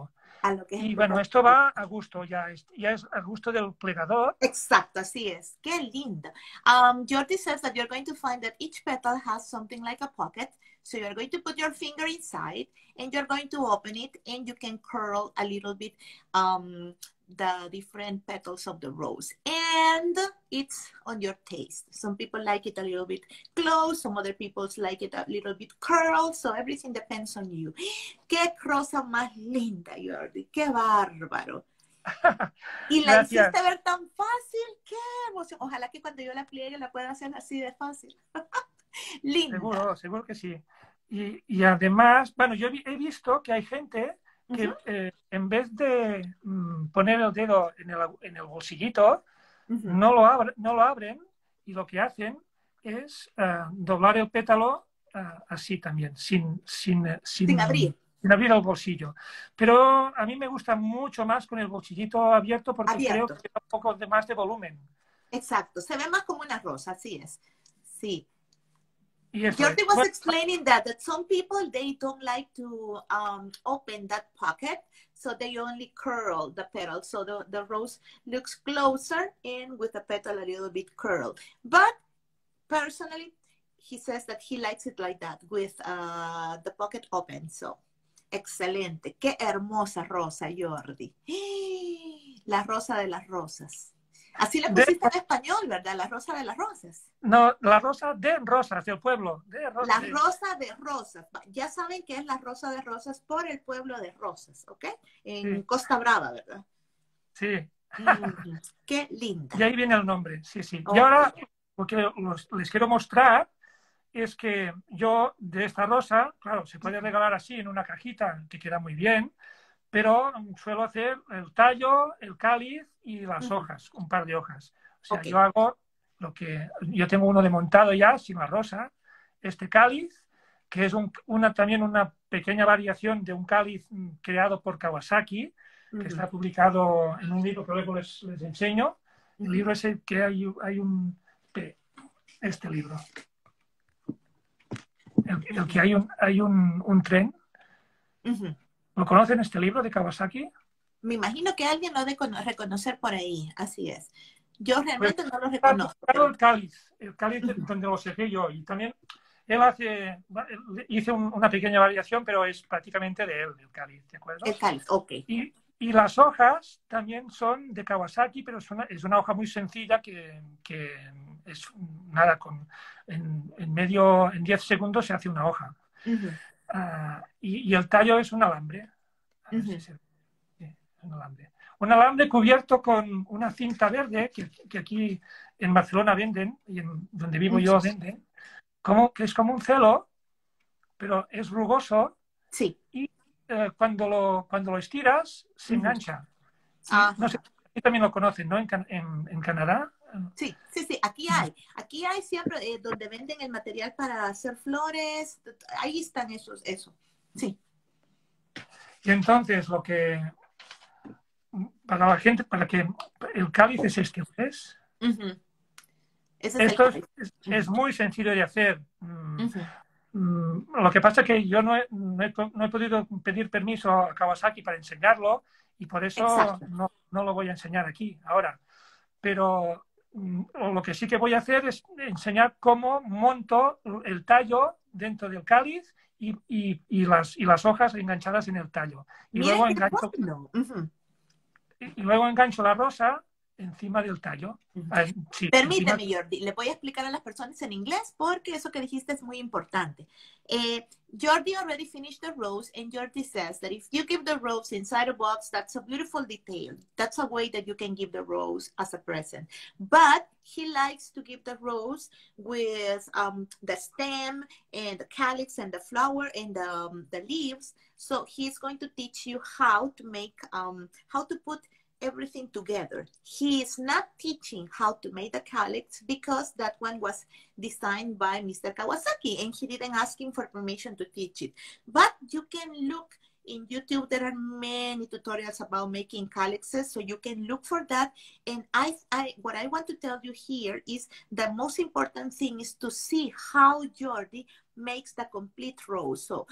A lo que es Y bueno, esto va a gusto, ya es, ya es a gusto del plegador. Exacto, así es. Qué lindo. Um, Jordi says that you're going to find that each petal has something like a pocket. So you're going to put your finger inside and you're going to open it and you can curl a little bit um, the different petals of the rose. And it's on your taste. Some people like it a little bit close. Some other people like it a little bit curled. So everything depends on you. Qué rosa más linda, Jordi. Qué bárbaro. Y la Gracias. hiciste ver tan fácil, qué emoción. Ojalá que cuando yo la pliegue la pueda hacer así de fácil. Linda. Seguro, seguro que sí. Y, y además, bueno, yo he visto que hay gente que Uh-huh. eh, en vez de mm, poner el dedo en el, en el bolsillito, Uh-huh. no, lo abre, no lo abren y lo que hacen es uh, doblar el pétalo uh, así también, sin, sin, sin, Sin abrir. sin abrir el bolsillo. Pero a mí me gusta mucho más con el bolsillito abierto porque Abierto. creo que da un poco de más de volumen. Exacto, se ve más como una rosa, así es. Sí. Y eso Jordi es. was Bueno, explaining that, that some people, they don't like to um, open that pocket, so they only curl the petal. So the, the rose looks closer and with the petal a little bit curled. But personally, he says that he likes it like that, with uh, the pocket open. So, excelente. Qué hermosa rosa, Jordi. La rosa de las rosas. Así le pusiste de, en español, ¿verdad? La rosa de las rosas. no, la rosa de rosas del pueblo. De ro La de... rosa de rosas. Ya saben que es la rosa de rosas por el pueblo de Rosas, ¿ok? En Sí. Costa Brava, ¿verdad? Sí. Mm, qué linda. Y ahí viene el nombre, sí, sí. Okay. Y ahora lo que los, les quiero mostrar es que yo de esta rosa, claro, se puede regalar así en una cajita que queda muy bien, pero suelo hacer el tallo, el cáliz y las Uh-huh. hojas, un par de hojas. O sea, Okay. yo hago lo que... Yo tengo uno de montado ya, sin la rosa, este cáliz, que es un, una, también una pequeña variación de un cáliz creado por Kawasaki, que uh-huh. está publicado en un libro que luego les, les enseño. El uh-huh. libro es el que hay, hay un... Este libro. El, el que hay un, hay un, un tren. Uh-huh. ¿Lo conocen este libro de Kawasaki? Me imagino que alguien lo ha de reconocer por ahí, así es. Yo realmente pues, no lo reconozco. Pero... El cáliz, el cáliz uh-huh. donde lo saqué yo. Y también él hace, hice un, una pequeña variación, pero es prácticamente de él, el cáliz, ¿de acuerdo? El cáliz, ok. Y, y las hojas también son de Kawasaki, pero es una, es una hoja muy sencilla que, que es nada, con, en, en medio, en diez segundos se hace una hoja. Uh-huh. Uh, y, y el tallo es un alambre. Uh-huh. Si se, sí, un alambre. Un alambre cubierto con una cinta verde que, que aquí en Barcelona venden, y en donde vivo yo venden, como, que es como un celo, pero es rugoso. Sí. Y eh, cuando, lo, cuando lo estiras, se uh-huh. engancha. No sé, aquí también lo conocen, ¿no? En, en, en Canadá. Sí, sí, sí, aquí hay. Aquí hay siempre eh, donde venden el material para hacer flores. Ahí están esos, eso. Sí. Y entonces lo que... Para la gente, para que el cáliz es este, ¿ves? Uh-huh. Ese es Esto el es, es, es muy sencillo de hacer. Uh-huh. Lo que pasa es que yo no he, no, he, no he podido pedir permiso a Kawasaki para enseñarlo y por eso no, no lo voy a enseñar aquí ahora. Pero lo que sí que voy a hacer es enseñar cómo monto el tallo dentro del cáliz y, y, y, las, y las hojas enganchadas en el tallo. Y luego, engancho, bueno. uh-huh. y, y luego engancho la rosa encima del tallo. Uh-huh. Ah, sí, Permíteme, encima... Jordi, le voy a explicar a las personas en inglés porque eso que dijiste es muy importante. Eh, Jordi already finished the rose, and Jordi says that if you give the rose inside a box, that's a beautiful detail. That's a way that you can give the rose as a present. But he likes to give the rose with um, the stem and the calyx and the flower and the, um, the leaves. So he's going to teach you how to make, um, how to put everything together. He is not teaching how to make the calyx because that one was designed by Mister Kawasaki and he didn't ask him for permission to teach it. But you can look in YouTube. There are many tutorials about making calyxes, so you can look for that. And I, I, what I want to tell you here is the most important thing is to see how Jordi makes the complete rose. So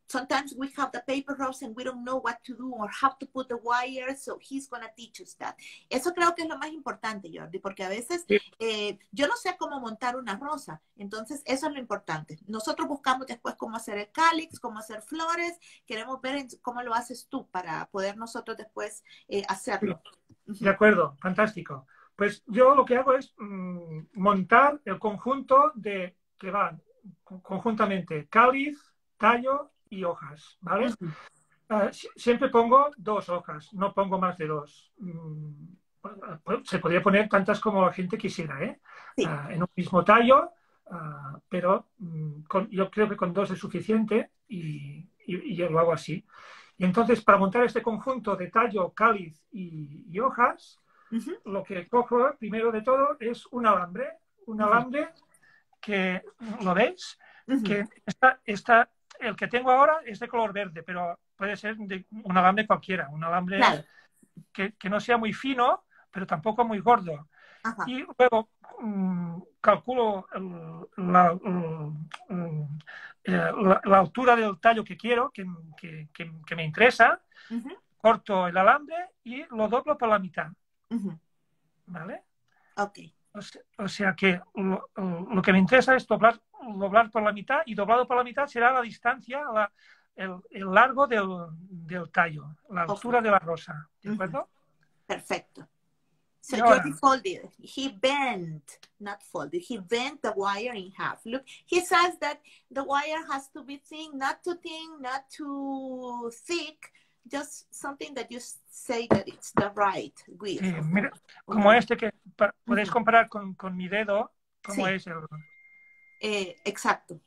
sometimes we have the paper ropes and we don't know what to do or how to put the wire, so he's going to teach us that. Eso creo que es lo más importante, Jordi, porque a veces Sí. eh, yo no sé cómo montar una rosa, entonces eso es lo importante. Nosotros buscamos después cómo hacer el cáliz, cómo hacer flores, queremos ver cómo lo haces tú para poder nosotros después eh, hacerlo. De acuerdo, fantástico. Pues yo lo que hago es mmm, montar el conjunto de que van conjuntamente cáliz, tallo y hojas, ¿vale? Uh-huh. uh, siempre pongo dos hojas, no pongo más de dos. Mm, se podría poner tantas como la gente quisiera, ¿eh? Sí. Uh, en un mismo tallo, uh, pero mm, con, yo creo que con dos es suficiente y, y, y yo lo hago así. Y entonces, para montar este conjunto de tallo, cáliz y, y hojas, uh-huh. lo que cojo primero de todo es un alambre, un uh-huh. alambre que, ¿lo veis? Uh-huh. Que está, está, el que tengo ahora es de color verde, pero puede ser de un alambre cualquiera, un alambre claro. que, que no sea muy fino, pero tampoco muy gordo. Uh-huh. Y luego um, calculo el, la, el, la, la altura del tallo que quiero, que, que, que, que me interesa, uh-huh. corto el alambre y lo doblo por la mitad. Uh-huh. ¿Vale? Ok. O sea, o sea que lo, lo que me interesa es doblar, doblar por la mitad, y doblado por la mitad será la distancia, la, el, el largo del, del tallo, la altura okay. de la rosa. ¿De acuerdo? Uh-huh. Perfecto. So Jordi folded, he bent, not folded, he bent the wire in half. Look, he says that the wire has to be thin, not too thin, not too thick, just something that you say that it's the right width. Sí, mira, como uh-huh. este que pa, podéis uh-huh. comparar con, con mi dedo, ¿cómo sí. es el...? Eh, exacto.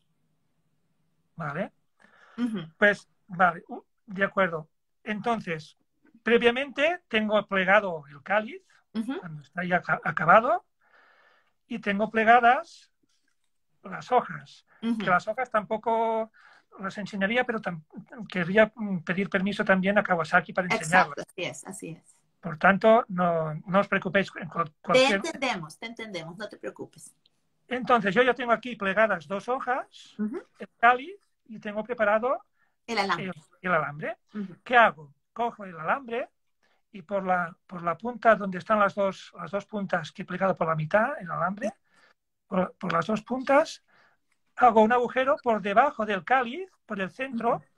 Vale. Uh-huh. Pues, vale, uh, de acuerdo. Entonces, previamente tengo plegado el cáliz, uh-huh. cuando está ya acabado, y tengo plegadas las hojas, uh-huh. que las hojas tampoco las enseñaría, pero querría pedir permiso también a Kawasaki para enseñarlas. Exacto, así es, así es. Por tanto, no, no os preocupéis. En cual, cualquier... Te entendemos, te entendemos, no te preocupes. Entonces, yo ya tengo aquí plegadas dos hojas, uh-huh. el cáliz, y tengo preparado el alambre. El, el alambre. Uh-huh. ¿Qué hago? Cojo el alambre y por la, por la punta donde están las dos, las dos puntas que he plegado por la mitad, el alambre, por, por las dos puntas, hago un agujero por debajo del cáliz, por el centro, uh-huh.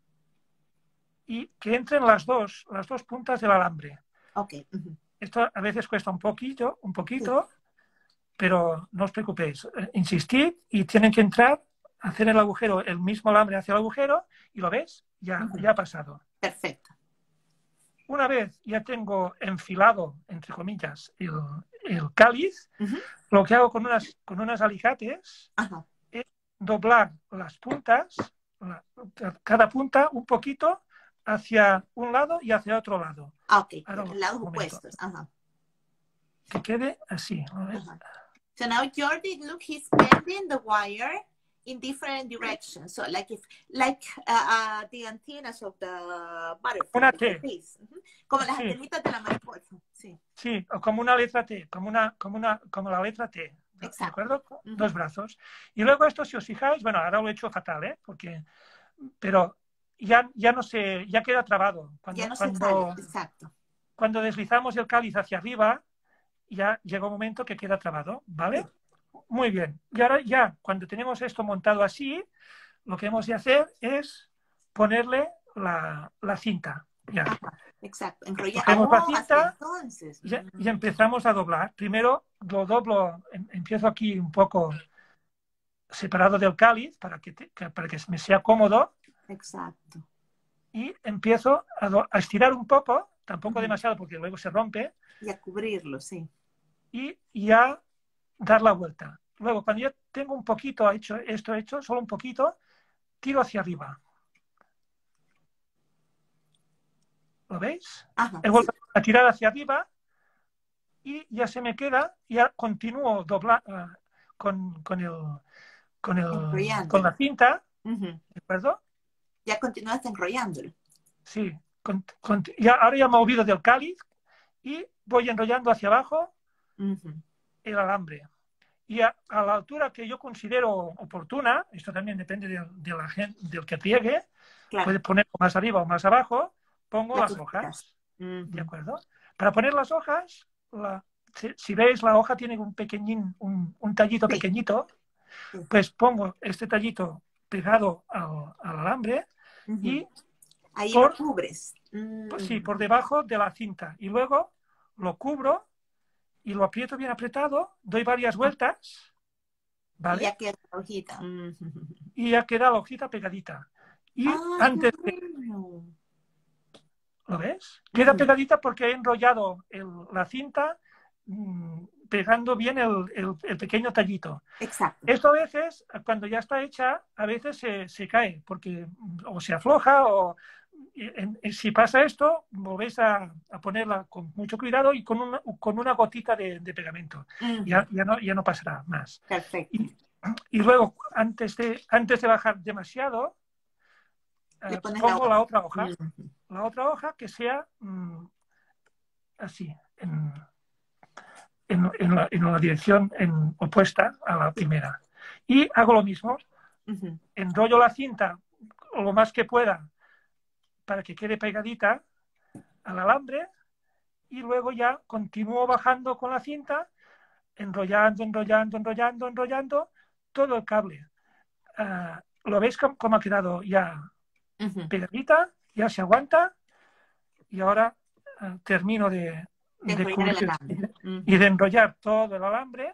y que entren las dos, las dos puntas del alambre. Okay. Uh-huh. Esto a veces cuesta un poquito, un poquito, sí. pero no os preocupéis. Insistid y tienen que entrar, hacer el agujero, el mismo alambre hacia el agujero, y lo ves, ya, uh-huh. ya ha pasado. Perfecto. Una vez ya tengo enfilado, entre comillas, el, el cáliz, uh-huh. lo que hago con unas, con unas alicates uh-huh. es doblar las puntas, la, cada punta un poquito hacia un lado y hacia otro lado. Ah, ok, lados opuestos. Uh-huh. Que quede así. Uh-huh. So now Jordi, look, he's bending the wire in different directions. So like if, like uh, uh, the antennas of the butterfly. Una T. Uh-huh. Como las sí. antenitas de la mariposa. Sí. Sí, o como una letra T, como una, como una, como la letra T. Exacto. ¿De acuerdo? Uh-huh. Dos brazos. Y luego esto, si os fijáis, bueno, ahora lo he hecho fatal, ¿eh? Porque, pero ya, ya no se, ya queda trabado. Cuando, ya no cuando, se sale, exacto. Cuando deslizamos el cáliz hacia arriba, ya llega un momento que queda trabado, ¿vale? Sí. Muy bien. Y ahora ya, cuando tenemos esto montado así, lo que hemos de hacer es ponerle la, la cinta. Ya. Ajá, exacto. Enrollamos Cogemos la cinta entonces. Y, y empezamos a doblar. Primero lo doblo, empiezo aquí un poco separado del cáliz para que, te, para que me sea cómodo. Exacto. Y empiezo a, do, a estirar un poco, tampoco uh-huh. demasiado porque luego se rompe. Y a cubrirlo, sí. Y, y a dar la vuelta. Luego, cuando ya tengo un poquito hecho, esto hecho, solo un poquito, tiro hacia arriba. ¿Lo veis? Ajá, He vuelto sí. a tirar hacia arriba y ya se me queda, ya continúo doblar uh, con, con, el, con, el, con la cinta. Uh-huh. ¿De acuerdo? Ya continúas enrollándolo. Sí. Con, con, ya, ahora ya me olvido del cáliz y voy enrollando hacia abajo uh-huh. el alambre. Y a, a la altura que yo considero oportuna, esto también depende de, de la gente, del que pliegue, claro. Puedes ponerlo más arriba o más abajo. Pongo Las las hojitas. hojas. ¿De Ujú. acuerdo? Para poner las hojas, la- si, si veis, la hoja tiene un pequeñín, un, un tallito Sí, pequeñito, sí. pues pongo este tallito pegado al, al alambre Ujú. y Ahí lo por, cubres. pues sí, Mm. por debajo de la cinta. Y luego lo cubro y lo aprieto bien apretado, doy varias Ah, vueltas, y ¿vale? ya queda la hojita. Ujú. Y ya queda la hojita pegadita. Y Ay, qué antes de, bueno. ¿lo ves? Queda Ujú. pegadita porque he enrollado el- la cinta mm, pegando bien el, el- el pequeño tallito. Exacto. Esto a veces, cuando ya está hecha, a veces se, se cae porque mm, o se afloja o y en- y si pasa esto, volvéis a, a ponerla con mucho cuidado y con una, con una gotita de, de pegamento. Ujú. Ya, ya, no, ya no pasará más. Perfecto. Y, y luego, antes de, antes de bajar demasiado, Le eh, pones la pongo otra. la otra hoja, Ujú. la otra hoja que sea mm, así, en, en, en, la, en, la, dirección en, opuesta a la primera. Y hago lo mismo, Ujú. enrollo la cinta lo más que pueda para que quede pegadita al alambre y luego ya continúo bajando con la cinta, enrollando, enrollando, enrollando, enrollando todo el cable. Uh, ¿Lo veis cómo, cómo ha quedado ya Ujú. pegadita? Ya se aguanta y ahora uh, termino de, De de enrollar el cubrir alambre. y Ujú. de enrollar todo el alambre.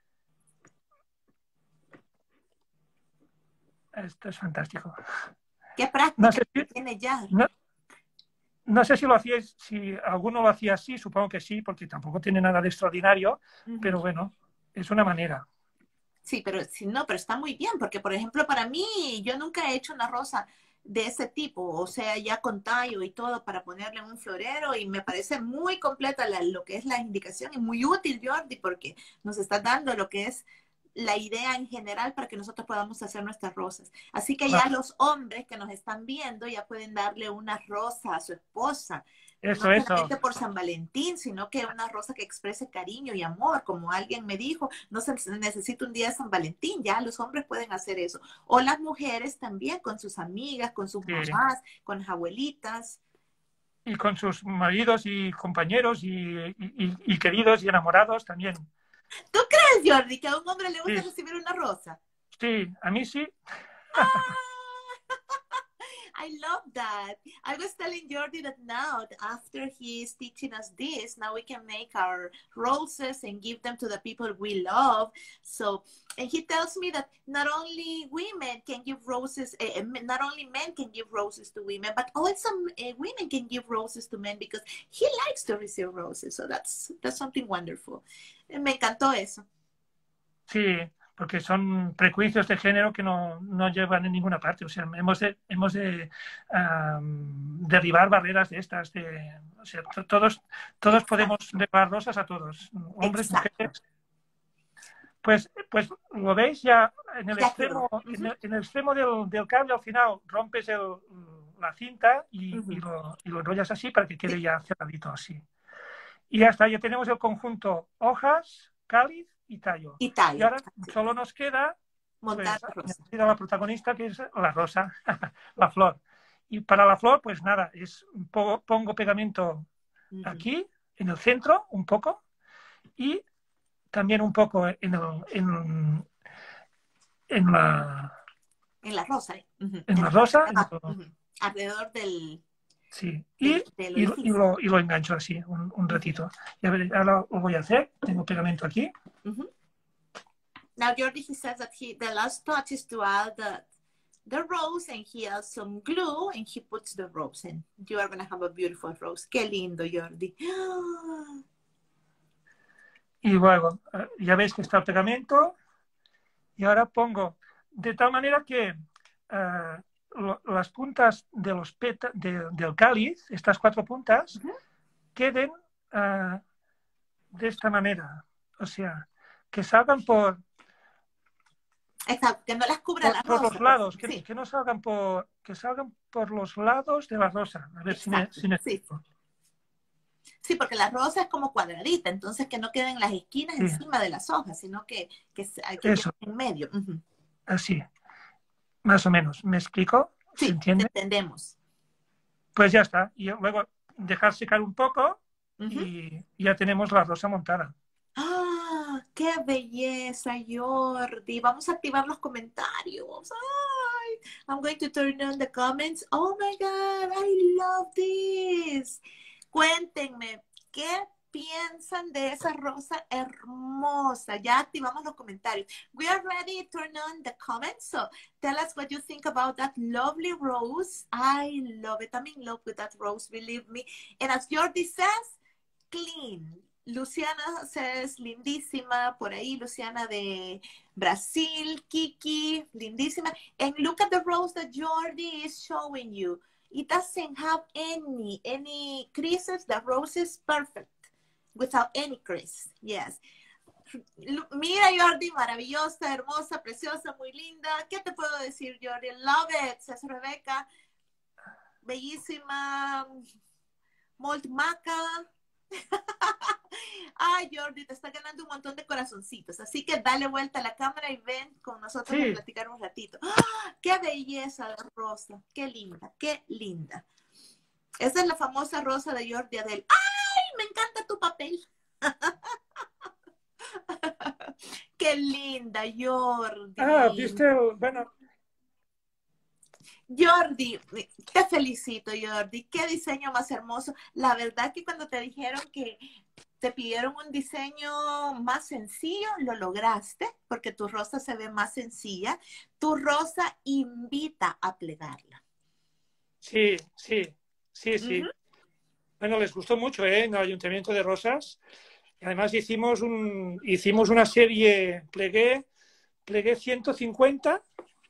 Esto es fantástico. Qué No práctica sé que si, tiene ya. no, no sé si lo hacíais, si alguno lo hacía así, supongo que sí, porque tampoco tiene nada de extraordinario, Ujú. pero bueno, es una manera. Sí, pero si no, pero está muy bien, porque por ejemplo, para mí, yo nunca he hecho una rosa de ese tipo, o sea, ya con tallo y todo para ponerle en un florero y me parece muy completa la- lo que es la indicación y muy útil, Jordi, porque nos está dando lo que es la idea en general para que nosotros podamos hacer nuestras rosas. Así que ya Claro, los hombres que nos están viendo ya pueden darle una rosa a su esposa, no eso, eso. solamente por San Valentín, sino que una rosa que exprese cariño y amor, como alguien me dijo, no se necesita un día de San Valentín, ya los hombres pueden hacer eso. O las mujeres también, con sus amigas, con sus Sí. mamás, con las abuelitas. Y con sus maridos y compañeros y, y, y, y queridos y enamorados también. ¿Tú crees, Jordi, que a un hombre le gusta Sí, recibir una rosa? sí, a mí sí. I love that. I was telling Jordi that now, after he is teaching us this, now we can make our roses and give them to the people we love. So, and he tells me that not only women can give roses, uh, not only men can give roses to women, but also uh, women can give roses to men because he likes to receive roses. So that's that's something wonderful. Me encantó eso. Sí, porque son prejuicios de género que no, no llevan en ninguna parte. O sea, hemos de, hemos de um, derribar barreras de estas. De, o sea, todos, todos podemos Exacto. regalar rosas a todos, hombres, Exacto. mujeres. Pues, pues lo veis ya en el Ya quedó. extremo, Uh en -huh. el, en el extremo del, del, cable, al final rompes el, la cinta y, Uh y, -huh. lo, y, lo, enrollas así para que quede Sí. ya cerradito así. Y ya está, ya tenemos el conjunto hojas, cáliz y tallo. Y Y tallo. ahora solo nos queda, Montar pues, la rosa. la protagonista que es la rosa, la flor. Y para la flor, pues nada, es pongo pegamento Uh -huh. aquí, en el centro, un poco, y también un poco en, el, en, en la en la rosa, uh -huh. en en la la parte rosa, de en abajo, uh el, -huh. alrededor del, sí, y, del, del y, y, orificio. lo, y lo engancho así un, un ratito. Uh -huh. Y a ver, ahora lo voy a hacer, tengo pegamento aquí. Uh -huh. Now Jordi, he says that he, the last touch is to add the, the rose and he adds some glue and he puts the rose in. You are going to have a beautiful rose. Qué lindo, Jordi. Y luego, ya veis que está el pegamento y ahora pongo de tal manera que uh, lo, las puntas de los peta, de, del cáliz, estas cuatro puntas, uh -huh. queden uh, de esta manera. O sea, que salgan por... Exacto, que no las cubra por, la por rosa. los lados, Pues, que, sí. que, no salgan por, que salgan por los lados de la rosa. A ver Exacto, si me, si me... sí. Sí, porque la rosa es como cuadradita, entonces que no queden las esquinas sí. encima de las hojas, sino que, que, que queden en medio. Uh -huh. Así, más o menos. ¿Me explico? ¿Se Sí, te entiende? entendemos. Pues ya está. Y luego dejar secar un poco Ujú. y ya tenemos la rosa montada. ¡Ah! ¡Qué belleza, Jordi! Vamos a activar los comentarios. ¡Ay! I'm going to turn on the comments. Oh my God, I love this. Cuéntenme, ¿qué piensan de esa rosa hermosa? Ya activamos los comentarios. We are ready to turn on the comments. So tell us what you think about that lovely rose. I love it. I'm in love with that rose, believe me. And as Jordi says, clean. Luciana says, lindísima, por ahí, Luciana de Brasil, Kiki, lindísima. And look at the rose that Jordi is showing you. It doesn't have any, any creases. The rose is perfect, without any crease. Yes. Mira, Jordi, maravillosa, hermosa, preciosa, muy linda. ¿Qué te puedo decir, Jordi? Love it, says Rebeca. Bellísima, molt maca. Ay, Jordi, te está ganando un montón de corazoncitos. Así que dale vuelta a la cámara y ven con nosotros a Sí. platicar un ratito. ¡Ah! ¡Qué belleza de rosa! ¡Qué linda! ¡Qué linda! Esa es la famosa rosa de Jordi Adel. ¡Ay! Me encanta tu papel. ¡Qué linda, Ah, Jordi! viste, bueno, Jordi, te felicito, Jordi. Qué diseño más hermoso. La verdad que cuando te dijeron que te pidieron un diseño más sencillo, lo lograste, porque tu rosa se ve más sencilla. Tu rosa invita a plegarla. sí, sí, sí, sí. Ujú. Bueno, les gustó mucho, ¿eh? En el Ayuntamiento de Rosas. Además hicimos un, hicimos una serie, plegué, plegué ciento cincuenta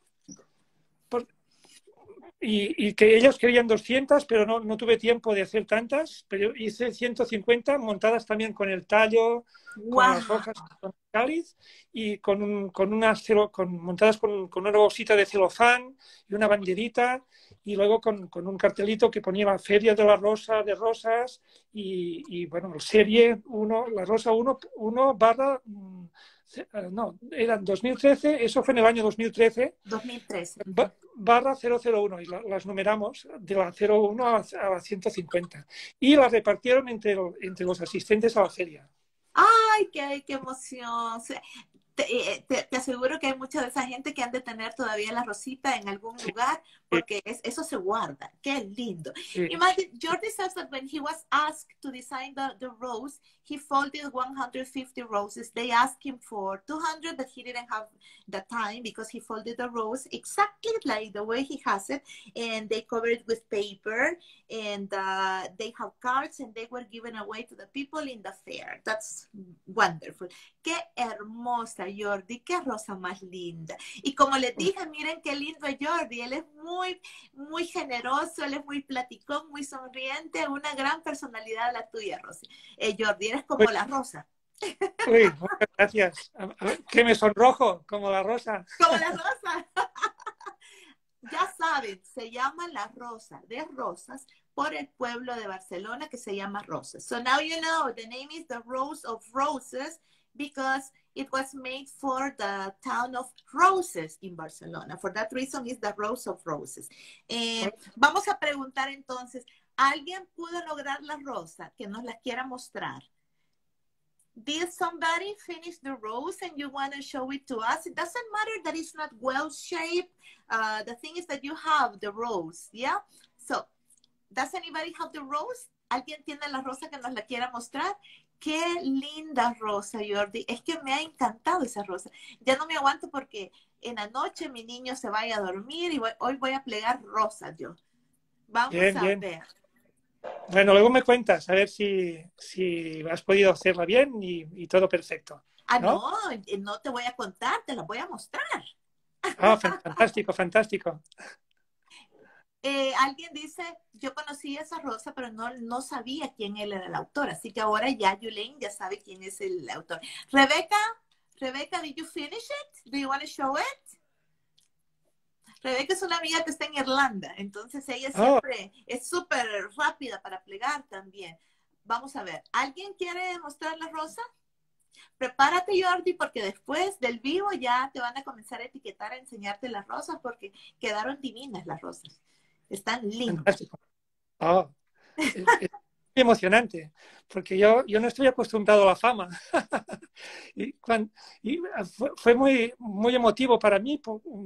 por- y, y que ellos querían doscientas, pero no, no tuve tiempo de hacer tantas, pero hice ciento cincuenta montadas también con el tallo, con las ¡Wow! hojas, con el cáliz y con, un, con unas celo- con, montadas con, con una bolsita de celofán y una banderita y luego con, con un cartelito que ponía Feria de la Rosa de Rosas y, y bueno, serie uno, la Rosa uno, uno barra, mm, eh, no, eran dos mil trece, eso fue en el año dos mil trece, dos mil trece. ba- barra cero cero uno y la- las numeramos de la cero uno a, a la ciento cincuenta y las repartieron entre, lo- entre los asistentes a la feria. ¡Ay, qué, qué emoción! Se- Te, eh, te, te aseguro que hay mucha de esa gente que han de tener todavía la rosita en algún Sí, lugar sí, porque es, eso se guarda. ¡Qué lindo! sí. Imagine, Jordi says that when he was asked to design the, the rose, he folded one hundred fifty roses. They asked him for two hundred, but he didn't have the time because he folded the rose exactly like the way he has it, and they covered it with paper, and uh, they have cards, and they were given away to the people in the fair. That's wonderful. Qué hermosa, Jordi, qué rosa más linda. Y como les dije, miren qué lindo es Jordi, él es muy, muy generoso, él es muy platicón, muy sonriente, una gran personalidad la tuya, Rosy. Eh, Jordi, eres Uy, como la rosa. uy, muchas gracias. A- a- Que me sonrojo como la rosa. Como la rosa. Ya saben, se llama la rosa de rosas por el pueblo de Barcelona que se llama Rosas. So now you know the name is the Rose of Roses because it was made for the town of Roses in Barcelona. For that reason is the Rose of Roses. Eh, vamos a preguntar entonces, ¿alguien pudo lograr la rosa que nos la quiera mostrar? Did somebody finish the rose and you want to show it to us? It doesn't matter that it's not well shaped. Uh, the thing is that you have the rose, yeah? So, does anybody have the rose? ¿Alguien tiene la rosa que nos la quiera mostrar? Qué linda rosa, Jordi. Es que me ha encantado esa rosa. Ya no me aguanto porque en la noche mi niño se vaya a dormir y voy, hoy voy a plegar rosas yo. Vamos Bien, a bien. ver. Bueno, luego me cuentas a ver si, si has podido hacerla bien y, y todo perfecto, Ah, ¿no? no, no te voy a contar, te la voy a mostrar. Ah, fantástico, fantástico. Eh, alguien dice, yo conocí esa rosa, pero no, no sabía quién él era el autor, así que ahora ya Yulene ya sabe quién es el autor. Rebeca, Rebeca, did you finish it? Do you want to show it? Rebeca es una amiga que está en Irlanda, entonces ella Oh, siempre es súper rápida para plegar también. Vamos a ver, ¿alguien quiere mostrar la rosa? Prepárate, Jordi, porque después del vivo ya te van a comenzar a etiquetar, a enseñarte las rosas, porque quedaron divinas las rosas. Están lindas. Fantástico. Oh, es, es muy emocionante, porque yo, yo no estoy acostumbrado a la fama. y, cuando, y fue, fue muy, muy emotivo para mí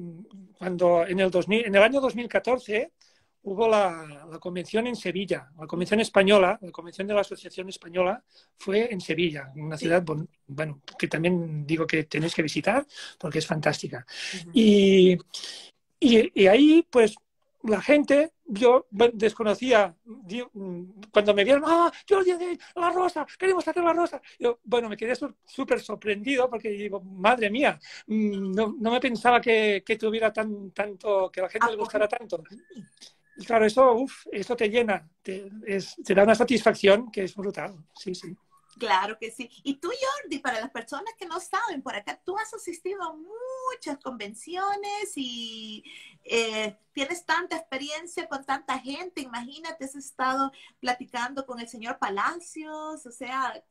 cuando en el, dos mil, en el año dos mil catorce hubo la, la convención en Sevilla, la convención española, la convención de la Asociación Española fue en Sevilla, una Sí. ciudad, bueno, que también digo que tenéis que visitar porque es fantástica. Uh-huh. Y, y, y ahí, pues, la gente, yo desconocía, cuando me vieron, ¡ah, Jordi, la rosa! ¡Queremos hacer la rosa! Yo, bueno, me quedé súper sorprendido porque digo, madre mía, no, no me pensaba que, que tuviera tan, tanto, que a la gente le gustara tanto. Y claro, eso, uf, eso te llena, te, es, te da una satisfacción que es brutal, sí, sí. Claro que sí. Y tú, Jordi, para las personas que no saben, por acá tú has asistido a muchas convenciones y eh, tienes tanta experiencia con tanta gente. Imagínate, has estado platicando con el señor Palacios, o sea...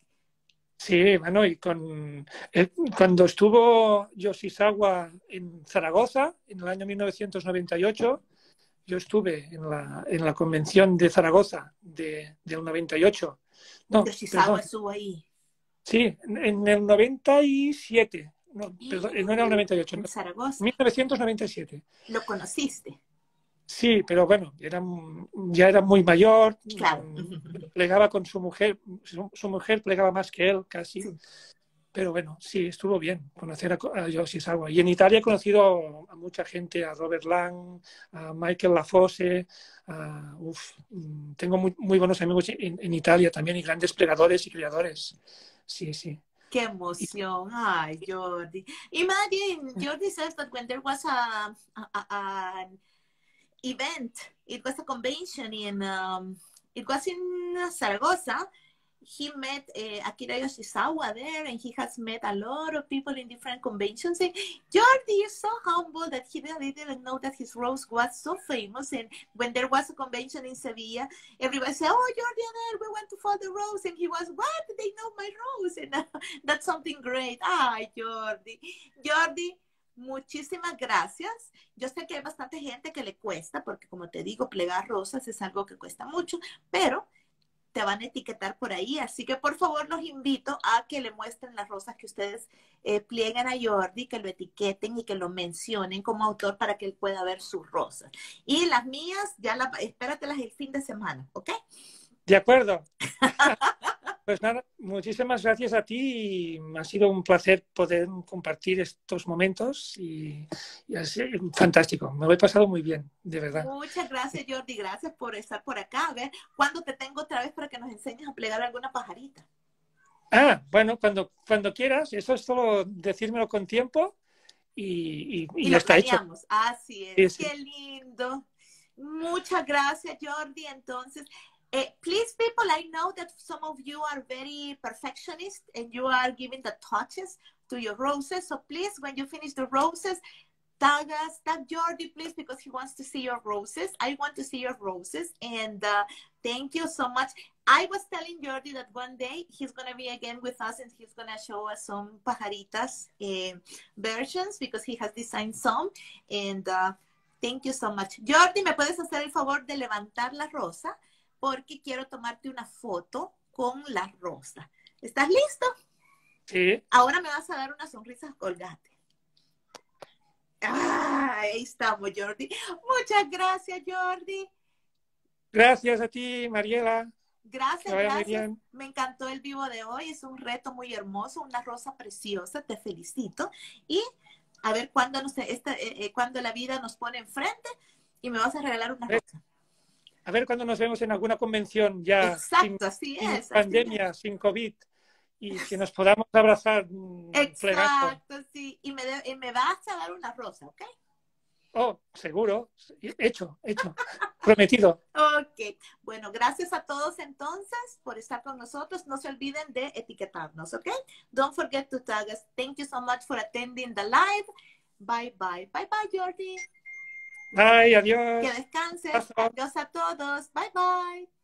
Sí, bueno, y con, eh, cuando estuvo Yoshizawa en Zaragoza, en el año mil novecientos noventa y ocho, yo estuve en la, en la convención de Zaragoza de, del noventa y ocho. No, Yoshizawa perdón. estuvo ahí. Sí, en el noventa y siete. No, perdón, no era el noventa y ocho, En no, Zaragoza. mil novecientos noventa y siete. ¿Lo conociste? Sí, pero bueno, era, ya era muy mayor, Claro. plegaba con su mujer, su, su mujer plegaba más que él casi. Sí. Pero bueno, sí, estuvo bien conocer a, a Yoshizawa. Y en Italia he conocido a, a mucha gente, a Robert Lang, a Michael Lafosse. A, uf, tengo muy, muy buenos amigos en, en Italia también y grandes plegadores y creadores. Sí, sí. Qué emoción. Ay, Jordi. Imagine, Jordi says that when there was a, a, a, an event, it was a convention in, um, it was in Zaragoza. He met uh, Akira Yoshizawa there, and he has met a lot of people in different conventions. And Jordi is so humble that he really didn't know that his rose was so famous. And when there was a convention in Sevilla, everybody said, "Oh, Jordi and I, we went to follow the rose." And he was, "What? They know my rose." And uh, that's something great. Ay, Jordi. Jordi, muchísimas gracias. Yo sé que hay bastante gente que le cuesta, porque como te digo, plegar rosas es algo que cuesta mucho, pero te van a etiquetar por ahí, así que por favor los invito a que le muestren las rosas que ustedes eh, plieguen a Jordi, que lo etiqueten y que lo mencionen como autor para que él pueda ver sus rosas. Y las mías, ya las, espératelas el fin de semana, ¿ok? De acuerdo. Pues nada, muchísimas gracias a ti y ha sido un placer poder compartir estos momentos y, y ha sido fantástico. Me lo he pasado muy bien, de verdad. Muchas gracias, Jordi. Gracias por estar por acá. A ver, ¿cuándo te tengo otra vez para que nos enseñes a plegar alguna pajarita? Ah, bueno, cuando, cuando quieras. Eso es solo decírmelo con tiempo y, y, y, y ya lo está planeamos. hecho. Así es. Sí, sí. Qué lindo. Muchas gracias, Jordi. Entonces, Uh, please, people, I know that some of you are very perfectionist and you are giving the touches to your roses. So please, when you finish the roses, tag us, tag Jordi, please, because he wants to see your roses. I want to see your roses. And uh, thank you so much. I was telling Jordi that one day he's going to be again with us and he's going to show us some pajaritas uh, versions because he has designed some. And uh, thank you so much. Jordi, ¿me puedes hacer el favor de levantar la rosa? Porque quiero tomarte una foto con la rosa. ¿Estás listo? Sí. Ahora me vas a dar una sonrisa colgate. Ah, ahí estamos, Jordi. Muchas gracias, Jordi. Gracias a ti, Mariela. Gracias, gracias. Me encantó el vivo de hoy. Es un reto muy hermoso, una rosa preciosa. Te felicito. Y a ver cuándo, nos, esta, eh, eh, cuándo la vida nos pone enfrente y me vas a regalar una rosa. A ver cuándo nos vemos en alguna convención ya. Exacto, así sin, es. Sin pandemia, así sin COVID. Y que nos podamos abrazar. Exacto, plegando. Sí. Y me, de, y me vas a dar una rosa, ¿ok? Oh, seguro. Hecho, hecho. Prometido. Ok. Bueno, gracias a todos entonces por estar con nosotros. No se olviden de etiquetarnos, ¿ok? Don't forget to tag us. Thank you so much for attending the live. Bye, bye. Bye, bye, Jordi. Bye, adiós. Que descanses. Adiós a todos. Bye, bye.